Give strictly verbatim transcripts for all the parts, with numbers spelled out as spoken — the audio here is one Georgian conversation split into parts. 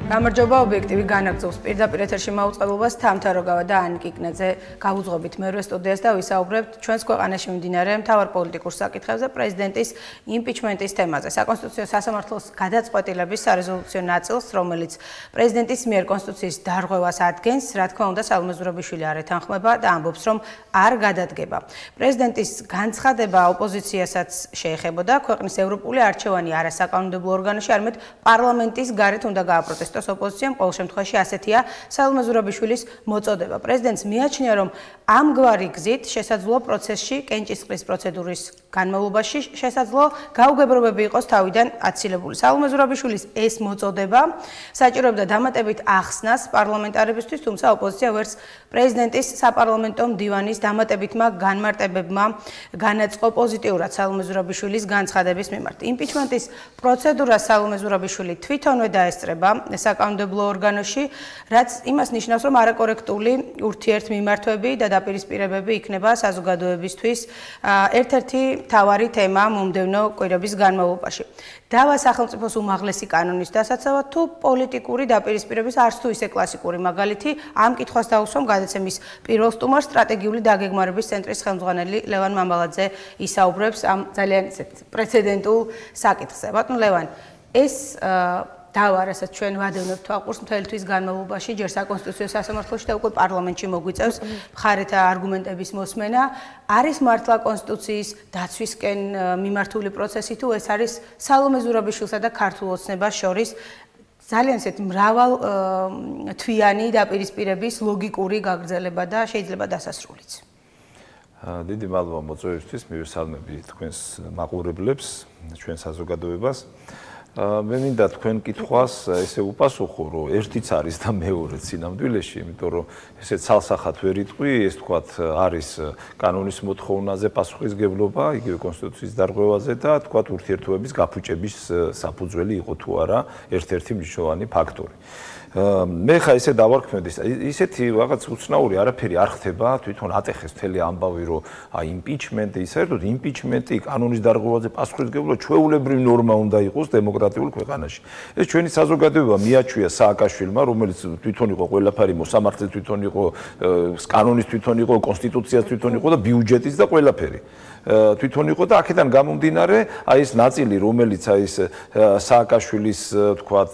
გამარჯობა ობიექტივი განაგრძობს პირდაპირ ეთერში მაუწყებლობას თამთაროგავა და ანიკ იკნაძე გავუძღობით მერვე სტუდიას და ვისაუბრებთ ჩვენს ქვეყანაში მიმდინარე მთავარ პოლიტიკურ საკითხებზე პრეზიდენტის იმპიჩმენტის თემაზე. საკონსტიტუციო სასამართლოს გადაწყვეტილების სარეზოლუციო ნაწილს, რომელიც პრეზიდენტის მიერ კონსტიტუციის დარღვევას ადგენს, რა თქმა უნდა, სალომე ზურაბიშვილი არ ეთანხმება და ამბობს, რომ არ გადადგება. პრეზიდენტის განცხადება ოპოზიციასაც შეეხებოდა ქვეყნის ევროპული არჩევანი არასაკანონმდებლო ორგანოში, არამედ პარლამენტის გარეთ უნდა გააპროტესტოს ოპოზიციამ, ყოველ შემთხვევაში ასეთია სალომე ზურაბიშვილის მოწოდება. პრეზიდენტს მიაჩნია, რომ ამგვარი გზით შესაძლოა პროცესში კენჭისყრის პროცედურის განმავლობაში შესაძლო გაუგებრობები იყოს თავიდან აცილებული. სალომე ზურაბიშვილის ეს მოწოდება საჭიროებდა დამატებით ახსნას პარლამენტარებისთვის, თუმცა ოპოზიცია ვერც პრეზიდენტის საპარლამენტო მდივანის დამატებითმა განმარტებებმა განაწყო პოზიტიურად სალომე ზურაბიშვილის განცხადების მიმართ. იმპიჩმენტის პროცედურას სალომე ზურაბიშვილი თვითონვე დაესწრება საკანონმდებლო ორგანოში, რაც იმას ნიშნავს, რომ არაკორექტული ურთიერთმიმართვები და დაპირისპირებები იქნება საზოგადოებისთვის ერთ-ერთი მთავარი თემა მომდევნო კვირების განმავლობაში. დავა სახელმწიფოს უმაღლესი კანონის დასაცავად თუ პოლიტიკური დაპირისპირების არც თუ ისე კლასიკური მაგალითი ამ კითხვას დაუსვამ გადაცემის პირველ სტუმარს სტრატეგიული დაგეგმარების ცენტრის ხელმძღვანელი ლევან მამალაძე ისაუბრებს ამ ძალიან პრეცედენტულ საკითხზე. ბატონო ლევან, ეს დავა, რასაც ჩვენ ვადევნებთ თვალყურს მთელი თვის განმავლობაში, ჯერ საკონსტიტუციო სასამართლოში და უკვე პარლამენტში მოგვიწევს მხარეთა არგუმენტების მოსმენა. არის მართლა კონსტიტუციის დაცვისკენ მიმართული პროცესი თუ ეს არის სალომე ზურაბიშვილსა და ქართულ ოცნებას შორის ძალიან ისეთი მრავალ თვიანი დაპირისპირების ლოგიკური გაგრძელება და შეიძლება დასასრულიც. დიდი მადლობა მოწვევისთვის, მივესალმები თქვენს მაყურებლებს, ჩვენ საზოგადოებას. მე მინდა თქვენ კითხვას ესე უპასუხო, რომ ერთიც არის და მეორეც სინამდვილეში, იმიტომ რომ ესე ცალსახად ვერ იტყვი, ეს თქვათ არის კანონის მოთხოვნაზე პასუხისგებლობა, იგივე კონსტიტუციის დარღვევაზე და თქვათ ურთიერთობების გაფუჭების საფუძველი იყო თუ არა ერთ-ერთი მნიშვნელოვანი ფაქტორი. მე ხა ესე დავარქმევდი, ისეთი რაღაც უცნაური არაფერი არ ხდება, თვითონ ატეხეს მთელი ამბავი, რომ აი იმპიჩმენტი, საერთოდ იმპიჩმენტი კანონის დარღვევაზე პასუხისგებლობა ჩვეულებრივი ნორმა უნდა იყოს დემოკრატიულ ქვეყანაში. ეს ჩვენი საზოგადოება მიაჩვია სააკაშვილმა, რომელიც თვითონ იყო ყველაფერი, მოსამართლე თვითონ იყო, კანონის თვითონ იყო, კონსტიტუციას თვითონ იყო და ბიუჯეტიც და ყველაფერი. თვითონ იყო და აქედან გამომდინარე, აი ეს ნაწილი, რომელიც აი ეს სააკაშვილის თქვათ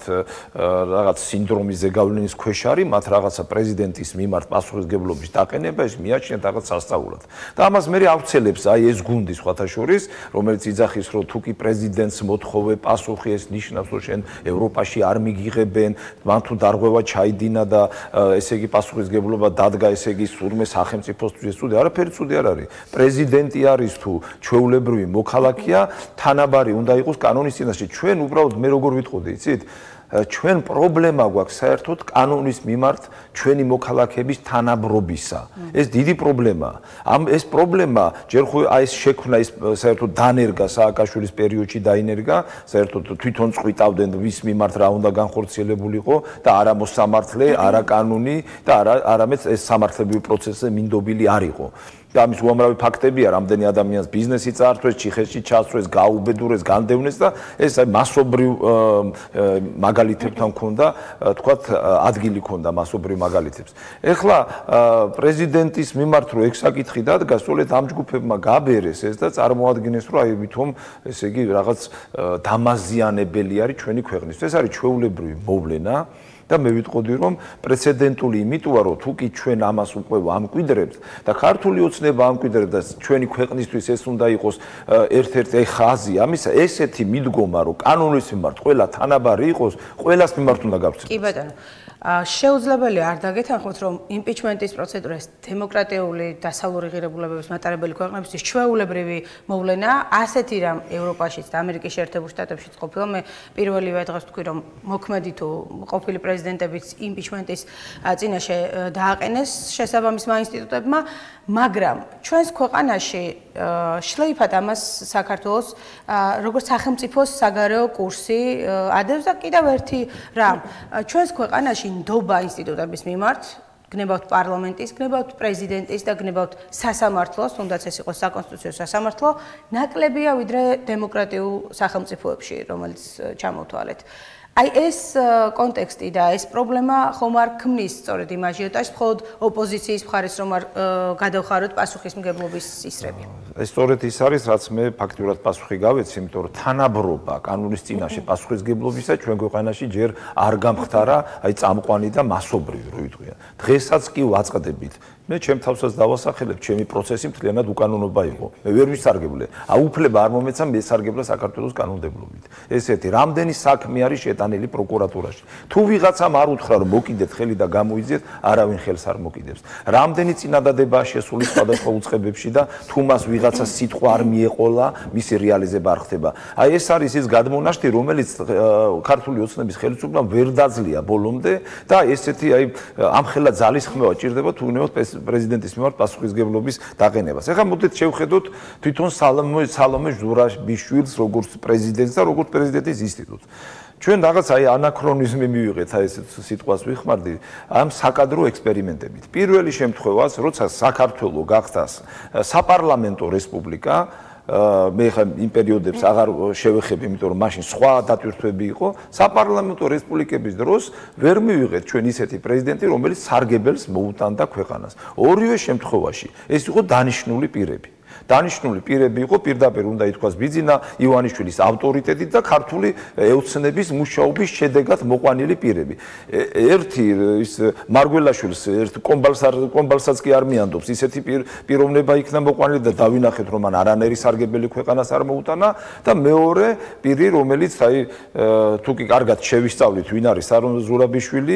რაღაც სინდრომის ზეგავლენის ქვეშ არის, მათ რაღაცა პრეზიდენტის მიმართ პასუხისგებლობის დაყენება, ეს მიაჩნიათ რაღაც სასწაულად. და ამას მე ავცელებს აი ეს გუნდი სხვათა შორის, რომელიც იძახის, რომ თუ კი პრეზიდენტს მოთხოვე პასუხი, ეს ნიშნავს, რომ შენ ევროპაში არ მიგიღებენ, მან თუ დარღვევა ჩაიდინა და ესე იგი პასუხისგებლობა დადგა, ესე იგი სურმე სახელმწიფოსთვის ცუდი, არაფერი ცუდი არ არის. პრეზიდენტი არის თუ ჩვეულებრივი მოქალაქეა, თანაბარი უნდა იყოს კანონის წინაშე. ჩვენ უბრალოდ მე როგორ ვიტყოდი, იცით? ჩვენ პრობლემა გვაქვს საერთოდ კანონის მიმართ ჩვენი მოქალაქეების თანაბრობისა. ეს დიდი პრობლემაა. ამ ეს პრობლემა ჯერ ხო აი ეს შექმნა ის საერთოდ დანერგა სააკაშვილის პერიოდში დაინერგა, საერთოდ თვითონ წვიტავდნენ ვის მიმართ რა უნდა განხორციელებულიყო და არა მოსამართლე, არა კანონი და არა არამედ ეს სამართლებრივი პროცესზე მინდობილი არ იყო. და ამის უამრავი ფაქტებია, რამდენი ადამიანს ბიზნესი წაართვეს, ჩიხეთში ჩასწრეს, გაუბედურეს, განდევნეს და ეს მასობრივ მაგალითებთან მქონდა, თქვათ, ადგილი ჰქონდა მასობრივ მაგალითებს. ეხლა პრეზიდენტის მიმართ რო ეგ საკითხი დადგა, სწორედ ამ ჯგუფებმა გაბერეს ეს და წარმოადგენეს, რომ აი ვითომ ესე იგი რაღაც დამაზიანებელი არის ჩვენი ქვეყნისთვის. ეს არის ჩვეულებრივი მოვლენა. და მე ვიტყოდი, რომ პრეცედენტული იმიტოა, რომ თუ კი ჩვენ ამას უკვე ვამკვიდრებთ და ქართული ოცნება ამკვიდრებს და ჩვენი ქვეყნისთვის ეს უნდა იყოს ერთ-ერთი ხაზი, ამისა ესეთი მიდგომა, რომ კანონის მიმართ ყველა თანაბარი იყოს, ყველას მიმართ უნდა გავწევთ. კი ბატონო. შეუძლებელია არ დაგეთანხმოთ, რომ იმპიჩმენტის პროცედურა დემოკრატიული დასავლური ღირებულებების მატარებელი ქვეყნებისთვის ჩვეულებრივი მოვლენაა, ასეთი რამ ევროპაშიც და ამერიკის შეერთებულ შტატებშიც ყოფილა. მე პირველივე დღეს ვთქვი, რომ მოქმედი თუ ყოფილი პრეზიდენტებიც იმპიჩმენტის წინაშე დააყენეს შესაბამისმა ინსტიტუტებმა, მაგრამ ჩვენს ქვეყანაში შლეიფად ამას საქართველოს როგორც სახელმწიფოს საგარეო კურსი ადევს და კიდევ ერთი რამ ჩვენს ქვეყანაში ნდობა ინსტიტუტების მიმართ გნებავთ პარლამენტის, გნებავთ პრეზიდენტის და გნებავთ სასამართლოს, თუნდაც ეს იყოს საკონსტიტუციო სასამართლო, ნაკლებია ვიდრე დემოკრატიულ სახელმწიფოებში, რომელიც ჩამოვთვალეთ. აი ეს კონტექსტი და ეს პრობლემა ხომ არ ქმნის სწორედ იმ აჟიოტაჟს, მხოლოდ ოპოზიციის მხარეს რომ არ გადავხაროთ პასუხისმგებლობის ისრები. ეს სწორედ ის არის, რაც მე ფაქტიურად პასუხი გავეცი, იმიტომ რომ თანაბრობა კანონის წინაშე პასუხისმგებლობისა ჩვენ ქვეყანაში ჯერ არ გამხდარა, აი წამყვანი და მასობრივი რო ვიტყვია. დღესაც კი ვაწყდებით. მე ჩემ თავსაც დავასახელებ, ჩემი პროცესი მთლიანად უკანონობა იყო. მე ვერ ვისარგებლე. აუფლება არ მომეცა მესარგებლა საქართველოს კანონმდებლობით. ესეთი რამდენი საქმე არის შეტანილი პროკურატურაში. თუ ვიღაცამ არ უთხრა რომ მოკიდეთ ხელი და გამოიძიეთ, არავინ ხელს არ მოკიდებს. რამდენი წინადადებაა შესული სხვადასხვა უწყებებში და თუ მას ვიღაცა სიტყვა არ მიეყოლა, მისი რეალიზება არ ხდება. აი ეს არის ის გადმონაშთი, რომელიც ქართული ოცნების ხელისუფლებამ ვერ დაძლია ბოლომდე და ესეთი აი ამხელა ძალისხმევა ჭირდება თუ უნებოდ პრეზიდენტის მიმართ პასუხისმგებლობის დაყენებას. ეხლა მოდით შევხედოთ თვითონ სალომე სალომე ჟურაბიშვილს როგორც პრეზიდენტს და როგორც პრეზიდენტის ინსტიტუტს. ჩვენ რაღაც აი ანაქრონიზმი მივიღეთ, აი ეს სიტყვას ვიხმარდი, ამ საკადრო ექსპერიმენტებით. პირველი შემთხვევას, როცა საქართველო გახდა საპარლამენტო რესპუბლიკა, მე ხა იმ პერიოდებს აღარ შევეხებ, იმიტომ რომ მაშინ სხვა დატვირთვები იყო, საპარლამენტო რესპუბლიკების დროს ვერ მივიღეთ ჩვენ ისეთი პრეზიდენტი, რომელიც სარგებელს მოუტანდა ქვეყანას. ორივე შემთხვევაში ეს იყო დანიშნული პირები. დანიშნული პირები იყო პირდაპირ უნდა ითქვას ბიძინა ივანიშვილის ავტორიტეტით და ქართული ელცნების მუშაობის შედეგად მოყვანილი პირები. ერთი ის მარგველაშვილს ერთ კომბალსაც კი არ მიანდობს, ისეთი პიროვნება იქნა მოყვანილი და დავინახეთ რომ მან არანაირი სარგებელი ქვეყანას არ მოუტანა და მეორე პირი რომელიც აი თუ კი კარგად შევისწავლით ვინ არის სარონ ზურაბიშვილი,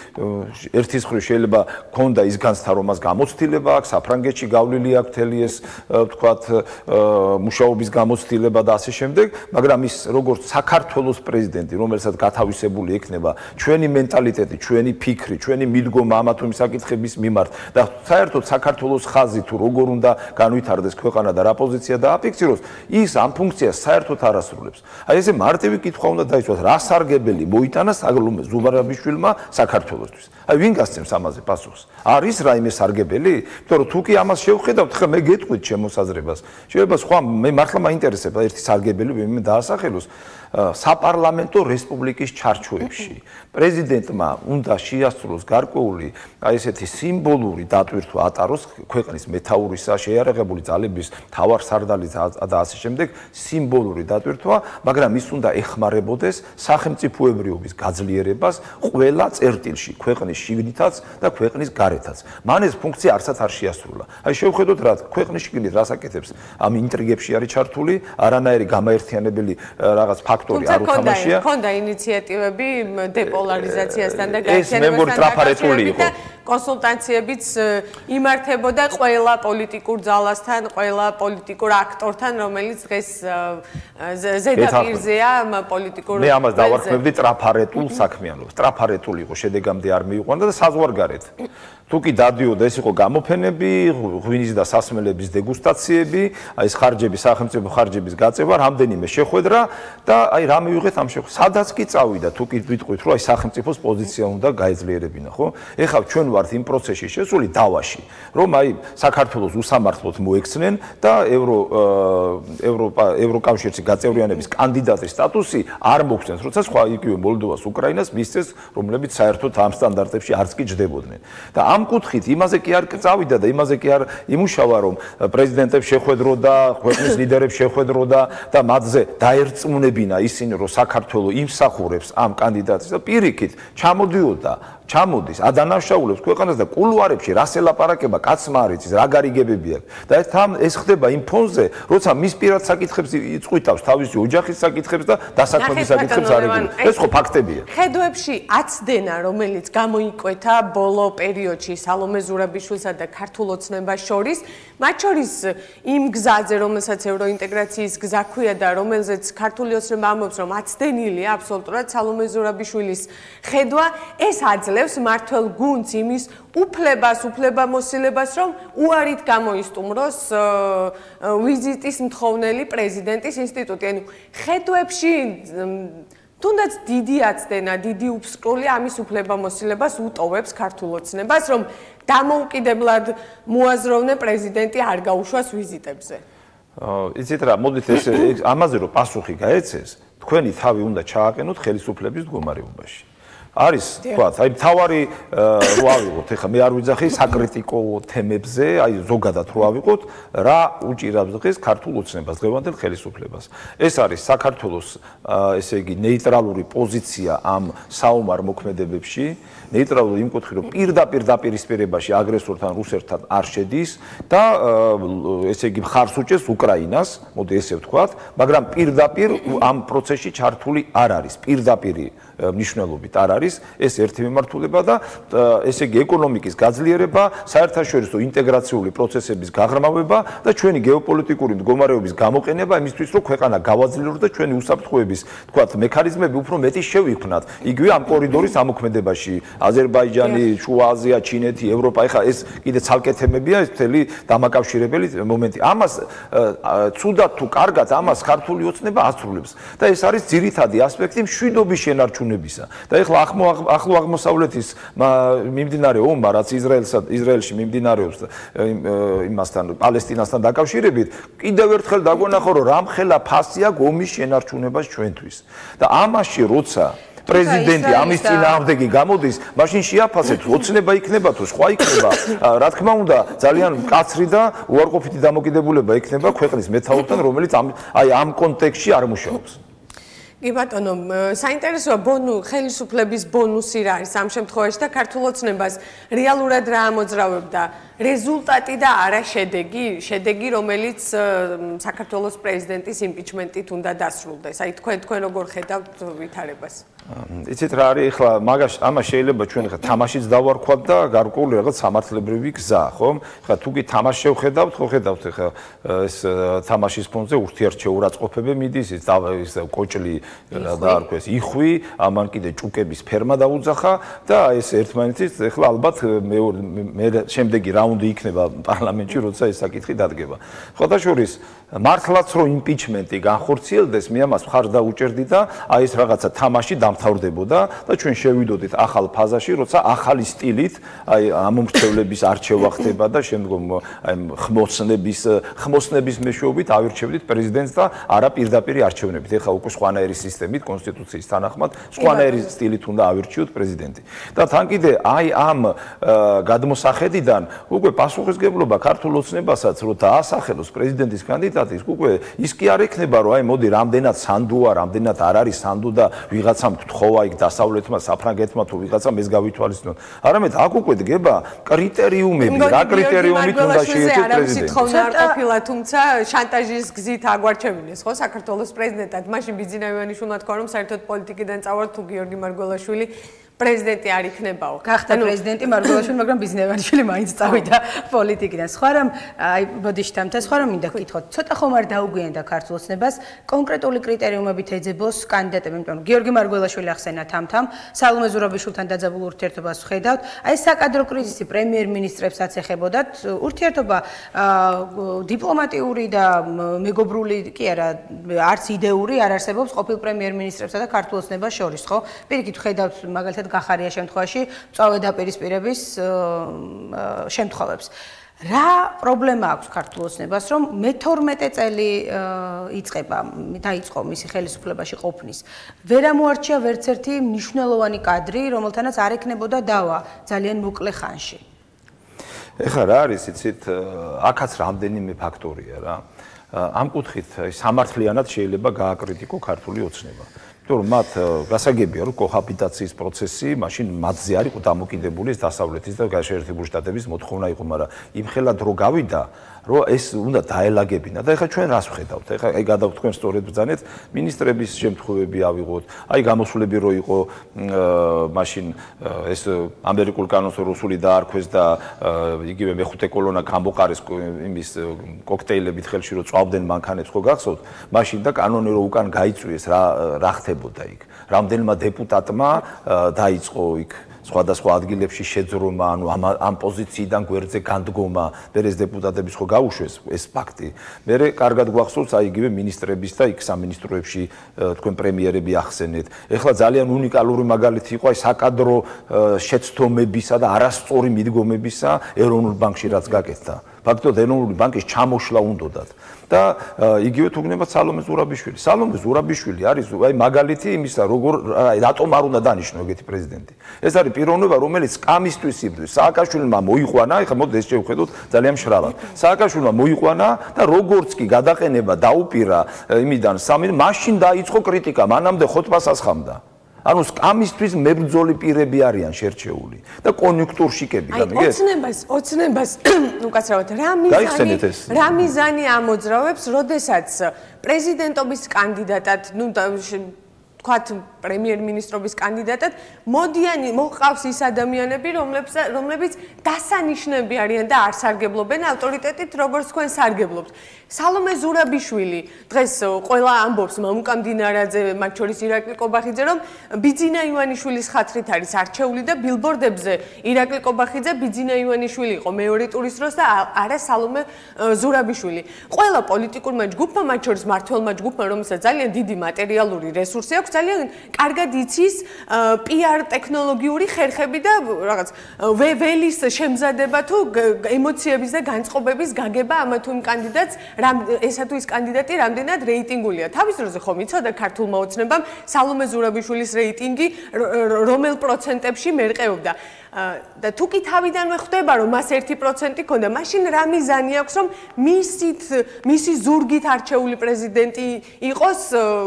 ერთის მხრივ შეიძლება ქონდა ის განცდა რომ მას გამოცდილება აქვს, საფრანგეთში გავლილი აქვს თელი ეს ვთქვათ მუშაობის გამოცდილება და ასე შემდეგ, მაგრამ ის როგორც საქართველოს პრეზიდენტი, რომელსაც გათავისებული ექნება ჩვენი მენტალიტეტი, ჩვენი ფიქრი, ჩვენი მიდგომა ამა თუ იმ საკითხების მიმართ და საერთოდ საქართველოს ხაზი თუ როგორ უნდა განვითარდეს ქვეყანა და რა პოზიცია დააფიქსიროს, ის ამ ფუნქციას საერთოდ არ ასრულებს. აი ესე მარტივი კითხვა უნდა დაიცვას, რა სარგებელი მოიტანა სალომე ზურაბიშვილმა საქართველოსთვის. აი ვინ გასცემს ამაზე პასუხს? არის რაიმე სარგებელი? იმიტომ რომ თუ კი ამას შევხედავთ, ხა მე გეტყვით შემოსაზრებას. შეიძლება სხვა მე მართლა მაინტერესება ერთი სარგებელი ვინმე დაასახელოს საპარლამენტო რესპუბლიკის ჩარჩოებში. პრეზიდენტმა უნდა შეასრულოს გარკვეული აი ესეთი სიმბოლური დატვირთვა ატაროს ქვეყნის მეთაურისა, შეიარაღებული ძალების მთავარსარდალის და ასე შემდეგ სიმბოლური დატვირთვა, მაგრამ ის უნდა ეხმარებოდეს სახელმწიფოებრიობის გაძლიერებას ყველა წერტილში, ქვეყნის შიგნითაც და ქვეყნის გარეთაც. მან ეს ფუნქცია არცაც არ შეასრულა. აი შევხედოთ რა ქვეყნის შიგნით რას აკეთებს ამ ინტრიგებში არის ჩართული, არანაირი გამაერთიანებელი რაღაც ფაქტორი არ უთამაშია. ქონდა ინიციატივები დეპოლარიზაციასთან და გაერთიანებასთან და კონსულტაციებიც იმართებოდა ყველა პოლიტიკურ ძალასთან, ყველა პოლიტიკურ აქტორთან, რომელიც დღეს ზედაპირზეა პოლიტიკურ. მე ამას დავარქმევდი ტრაფარეტულ საქმიანობას. ტრაფარეტული იყო, შედეგამდე არ მიიყვანა და საზღვარგარეთ. თუ კი დადიოდა ეს იყო გამოფენები, ღვინის და სასმელების დეგუსტაციები, აი ეს ხარჯები, სახელმწიფო ხარჯების გაწევა, რამდენიმე შეხვედრა და აი რა მივიღეთ ამ შეხვედრას. სადაც კი წავიდა, თუ კი ვიტყვით, რომ აი სახელმწიფოს პოზიცია უნდა გაეძლიერებინა, ხო? ეხლა ჩვენ ვართ იმ პროცესში შესული დავაში, რომ აი საქართველოს უსამართლოდ მოექცნენ და ევრო ევროპა ევროკავშირში გაწევრიანების კანდიდატის სტატუსი არ მოგვცემს, როცა სხვა იგივე მოლდოვას, უკრაინას მისცეს, რომლებიც საერთოდ ამ სტანდარტებში არც კი ჯდებოდნენ. და ამ კუთხით იმაზე კი არ წავიდა და იმაზე კი არ იმუშავა, რომ პრეზიდენტებს შეხვედროდა, ქვეყნის ლიდერებს შეხვედროდა და მათზე დაერწმუნებინა ისინი, რომ საქართველოს იმსახურებს ამ კანდიდატს და პირიქით ჩამოდიოდა ჩამოდის, ადანაშაულებს ქვეყანას და კულუარებში რას ელაპარაკება, კაცმა არ იცის, რა გარიგებები აქვს. და ეს ხდება იმ ფონზე, როცა მის პირად საკითხებს იწყვიტავს, თავისი ოჯახის საკითხებს და დასაქმების საკითხებს არ იგულებს. ეს ხო ფაქტებია. ხედვებში აცდენა, რომელიც გამოიკვეთა ბოლო პერიოდში სალომე ზურაბიშვილსა და ქართულ ოცნებას შორის, მათ შორის იმ გზაზე, რომელსაც ევროინტეგრაციის გზა ქვია და რომელზეც ქართული ოცნება ამბობს, რომ აცდენილია აბსოლუტურად სალომე ზურაბიშვილის ხედვა, ეს აძლევს მართლ გუნდს იმის უფლებას, უფლებამოსილებას, რომ უარით გამოისტუმროს ვიზიტის მთხოვნელი პრეზიდენტის ინსტიტუტი. ანუ ხედვებში თუნდაც დიდი აცდენა, დიდი უფსკრული ამის უფლებამოსილებას უტოვებს ქართულ ოცნებას, რომ დამოუკიდებლად მოაზროვნე პრეზიდენტი არ გაუშვას ვიზიტებზე. იცით რა, მოდით ეს ამაზე რომ პასუხი გაეცეს, თქვენი თავი უნდა ჩააყენოთ ხელისუფლების მდგომარეობაში. არის თქვათ, აი თავარი რო ავიღოთ, ეხლა მე არ ვიძახი საკრიტიკო თემებზე, აი ზოგადად რო ავიღოთ, რა უჭირავს დღეს ქართულ ოცნებას, დღევანდელ ხელისუფლებას. ეს არის საქართველოს ესე იგი ნეიტრალური პოზიცია ამ საომარ მოქმედებებში, ნეიტრალური იმ კუთხით, რომ პირდაპირ დაპირისპირებაში აგრესორთან, რუსეთთან არ შედის და ესე იგი მხარს უჭერს უკრაინას, მოდი ესე ვთქვათ, მაგრამ პირდაპირ ამ პროცესში ჩართული არ არის, პირდაპირი მნიშვნელობით არ არის ეს ერთი მიმართულება და ესე იგი ეკონომიკის გაძლიერება, საერთაშორისო ინტეგრაციული პროცესების გაღრმავება და ჩვენი გეოპოლიტიკური მდგომარეობის გამოყენება იმისთვის, რომ ქვეყანა გავაძლიეროს და ჩვენი უსაფრთხოების, თქვათ, მექანიზმები უფრო მეტი შევიქმნათ. იგივე ამ კორიდორის ამოქმედებაში, აზერბაიჯანი, შუა აზია, ჩინეთი, ევროპა, ეხლა ეს კიდე ცალკე თემებია, ეს მთელი დამაკავშირებელი მომენტი. ამას ცუდად თუ კარგად ამას ქართული ოცნება ასრულებს და ეს არის ძირითადი ასპექტი მშვიდობის შენარჩუნებისა. და ეხლა ახლო აღმოსავლეთის მიმდინარე ომმა, რაც ისრაელსა ისრაელში მიმდინარეობს იმასთან, პალესტინასთან დაკავშირებით, კიდევ ერთხელ დაგვენახო, რომ რამხელა ფასი აქვს ომის შენარჩუნებას ჩვენთვის. და ამაში როცა პრეზიდენტი ამის წინააღმდეგი გამოდის, მაშინ შეაფასეთ, ოცნება იქნება თუ სხვა იქნება. რა თქმა უნდა, ძალიან მკაცრი და უარყოფითი დამოკიდებულება იქნება ქვეყნის მეთაურთან, რომელიც აი ამ კონტექსტში არ მუშაობს. კი ბატონო, საინტერესოა ბონუ ხელისუფლების ბონუსი რა არის ამ შემთხვევაში და ქართულ ოცნებას რეალურად რა ამოძრავებდა რეზულტატი და არა შედეგი, შედეგი რომელიც საქართველოს პრეზიდენტის იმპიჩმენტით უნდა დასრულდეს. აი თქვენ თქვენ როგორ ხედავთ ვითარებას? იცით რა არის, ახლა მაგას ამას შეიძლება ჩვენ ხა თამაშიც დავარქვათ და გარკვეული რაღაც სამართლებრივი გზა, ხო? ხა თუ კი თამაშს შევხედავთ, ხო ხედავთ ხა ეს თამაშის ფონზე ურთიერთჩეულ რაწყობები მიდის, ის ის კოჭლი და არ ქვეს იხვი, ამან კიდე ჭუკების ფერმა დაუძახა და ეს ერთმანეთის ახლა ალბათ მე შემდეგი რაუნდი იქნება პარლამენტში, როცა ეს საკითხი დადგება. ხოდაშორის მართლაც რომ იმპიჩმენტი განხორციელდეს, მე ამას მხარს დაუჭერდი და აი ეს რაღაცა თამაში დამთავრდებოდა და ჩვენ შევიდოდით ახალ ფაზაში, როცა ახალი სტილით აი ამომრჩევლების არჩევა ხდება და შემდგომ აი ხმოსნების ხმოსნების მეშვეობით ავირჩევდით პრეზიდენტს და არა პირდაპირი არჩევნებით. ეხლა უკვე სხვანაირი სისტემით, კონსტიტუციის თანახმად, სხვანაირი სტილით უნდა ავირჩიოთ პრეზიდენტი. და თან კიდე აი ამ გადმოსახედიდან უკვე პასუხისგებლობა ქართულ ოცნებასაც რო დაასახელოს პრეზიდენტის კანდიდატის, უკვე ის კი არ ექნება, რომ აი მოდი რამდენად სანდოა, რამდენად არ არის სანდო და ვიღაცამ გთხოვა იქ დასავლეთმა, საფრანგეთმა თუ ვიღაცამ ეს გავითვალისწინოთ. არამედ აქ უკვე დგება კრიტერიუმები, რა კრიტერიუმით უნდა შეეცეს პრეზიდენტი. არ ყოფილა, თუმცა შანტაჟის გზით აგვარჩევინეს, ხო, საქართველოს პრეზიდენტად. მაშინ ბიძინავიანიშვილმა თქვა, რომ საერთოდ პოლიტიკიდან წავალ თუ გიორგი მარგველაშვილი პრეზიდენტი არ იქნებაო. გახდა პრეზიდენტი მარგველაშვილი, მაგრამ ბიზნესმენი მაინც წავიდა პოლიტიკიდან. სხვა რამ, აი ბოდიში თამთა, სხვა რამ მინდა გითხოთ. ცოტა ხომ არ დაუგვიანდა ქართულ ოცნებას კონკრეტული კრიტერიუმებით ეძებოს კანდიდატები, იმიტომ რომ გიორგი მარგველაშვილი ახსენა თამთამ, სალომე ზურაბიშვილთან დაძაბულ ურთიერთობას ვხედავთ. აი საკადრო კრიზისი პრემიერ-მინისტრებსაც ეხებოდათ. ურთიერთობა დიპლომატიური და მეგობრული კი არა, არც იდეური არ არსებობს ყოფილ პრემიერ-მინისტრებსა და ქართულ ოცნებას შორის, ხო? პირიქით ვხედავთ მაგალითად გახარია შემთხვევაში წავე დაპირისპირების შემთხვევებს. რა პრობლემა აქვს ქართულ ოცნებას, რომ მეთორმეტე წელი იწყება, დაიწყო მისი ხელისუფლებაში ყოფნის. ვერ ამოარჩია ვერც ერთი მნიშვნელოვანი კადრი, რომელთანაც არ ექნებოდა დავა ძალიან მოკლე ხანში. ეხლა რა არის, იცით, აქაც რამდენიმე ფაქტორია რა. ამ კუთხით სამართლიანად შეიძლება გააკრიტიკო ქართული ოცნება. რომ მათ გასაგებია რომ კოჰაბიტაციის პროცესი მაშინ მათზე არ იყო დამოკიდებული ეს დასავლეთის და შეერთებული შტატების მოთხოვნა იყო, მაგრამ იმხელა დრო გავიდა რომ ეს უნდა დაელაგებინა და ეხლა ჩვენ რას ვხედავთ? ეხლა აი გადავთქვენ სწორედ ბრძანეთ მინისტრების შემთხვევები ავიღოთ, აი გამოსვლები რო იყო მაშინ ეს ამერიკულ კანონს რუსული დაარქვეს და იგივე მეხუთე კოლონა გამბოყარეს იმის კოქტეილებით ხელში რო წვავდნენ მანქანებს ხო გახსოვთ? მაშინ და კანონი რო უკან გაიწვიეს რა რა ხდებოდა იქ? რამდენმა დეპუტატმა დაიწყო იქ სხვადასხვა ადგილებში შეძრომა, ანუ ამ ამ პოზიციიდან გვერდზე განდგომა, მე ეს დეპუტატების ხო გაუშვეს ეს ფაქტი. მე კარგად გვახსოვს აი იგივე მინისტრების და იქ სამინისტროებში თქვენ პრემიერები ახსენეთ. ეხლა ძალიან უნიკალური მაგალითი იყო აი საკადრო შეცდომებისა და არასწორი მიდგომებისა ეროვნულ ბანკში რაც გაკეთდა. ფაქტობრივად ეროვნული ბანკის ჩამოშლა უნდათ. და იგივე თუ გნებათ სალომე ზურაბიშვილი. სალომე ზურაბიშვილი არის აი მაგალითი იმისა, როგორ რატომ არ უნდა დანიშნო ეგეთი პრეზიდენტი. ეს არის პიროვნება, რომელიც კამისთვის იბრძვის. სააკაშვილმა მოიყვანა, ეხლა მოდი ეს შევხედოთ ძალიან მშრალად. სააკაშვილმა მოიყვანა და როგორც კი გადაყენება დაუპირა იმიდან სამი, მაშინ დაიწყო კრიტიკა, მანამდე ხოთბას ასხამდა. ანუ სკამისთვის მებრძოლი პირები არიან შერჩეული და კონიუნქტურშიკები გამიგეთ? აი, ოცნებას, ოცნებას, უკაცრავად, რა მიზანი, რა მიზანი ამოძრავებს, როდესაც პრეზიდენტობის კანდიდატად, ну, თქვათ პრემიერ-მინისტრობის კანდიდატად მოდიან მოყავს ის ადამიანები, რომლებიც დასანიშნები არიან და არ სარგებლობენ ავტორიტეტით, როგორც თქვენ სარგებლობთ. სალომე ზურაბიშვილი დღეს ყველა ამბობს მამუკა მდინარაძე, მათ შორის ირაკლი კობახიძე, რომ ბიძინა ივანიშვილის ხათრით არის არჩეული და ბილბორდებზე ირაკლი კობახიძე, ბიძინა ივანიშვილი იყო მეორე ტურის დროს და არა სალომე ზურაბიშვილი. ყველა პოლიტიკურმა ჯგუფმა, მათ შორის მმართველმა ჯგუფმა, რომელსაც ძალიან დიდი მატერიალური რესურსი აქვს, ძალიან კარგად იცის პი არ ტექნოლოგიური ხერხები და რაღაც ველის შემზადება თუ ემოციების და განწყობების გაგება ამა თუ იმ კანდიდატს ესა თუ ის კანდიდატი რამდენად რეიტინგულია. თავის დროზე ხომ იცოდა ქართულმა ოცნებამ სალომე ზურაბიშვილის რეიტინგი რომელ პროცენტებში მერყეობდა. და თუ კი თავიდანვე ხვდება რომ მას ერთი პროცენტი ქონდა, მაშინ რა მიზანი აქვს რომ მისით მისი ზურგით არჩეული პრეზიდენტი იყოს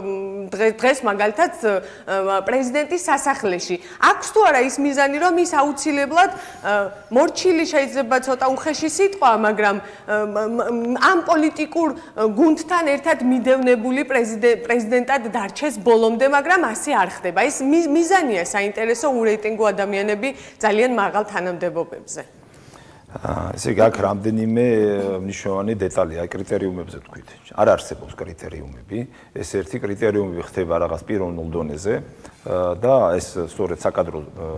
დღეს მაგალითად პრეზიდენტის სასახლეში. აქვს თუ არა ის მიზანი რომ ის აუცილებლად მორჩილი შეიძლება ცოტა უხეში სიტყვა, მაგრამ ამ პოლიტიკურ გუნდთან ერთად მიდევნებული პრეზიდენტად დარჩეს ბოლომდე, მაგრამ ასე არ ხდება. ეს მიზანია საინტერესო ურეიტინგო ადამიანები ძალიან მაღალ თანამდებობებზე. ესე იგი აქ რამდენიმე მნიშვნელოვანი დეტალი, აი კრიტერიუმებზე თქვით. არ არსებობს კრიტერიუმები. ეს ერთი კრიტერიუმი ხდება რაღაც პიროვნულ დონეზე და ეს სწორედ საკადრო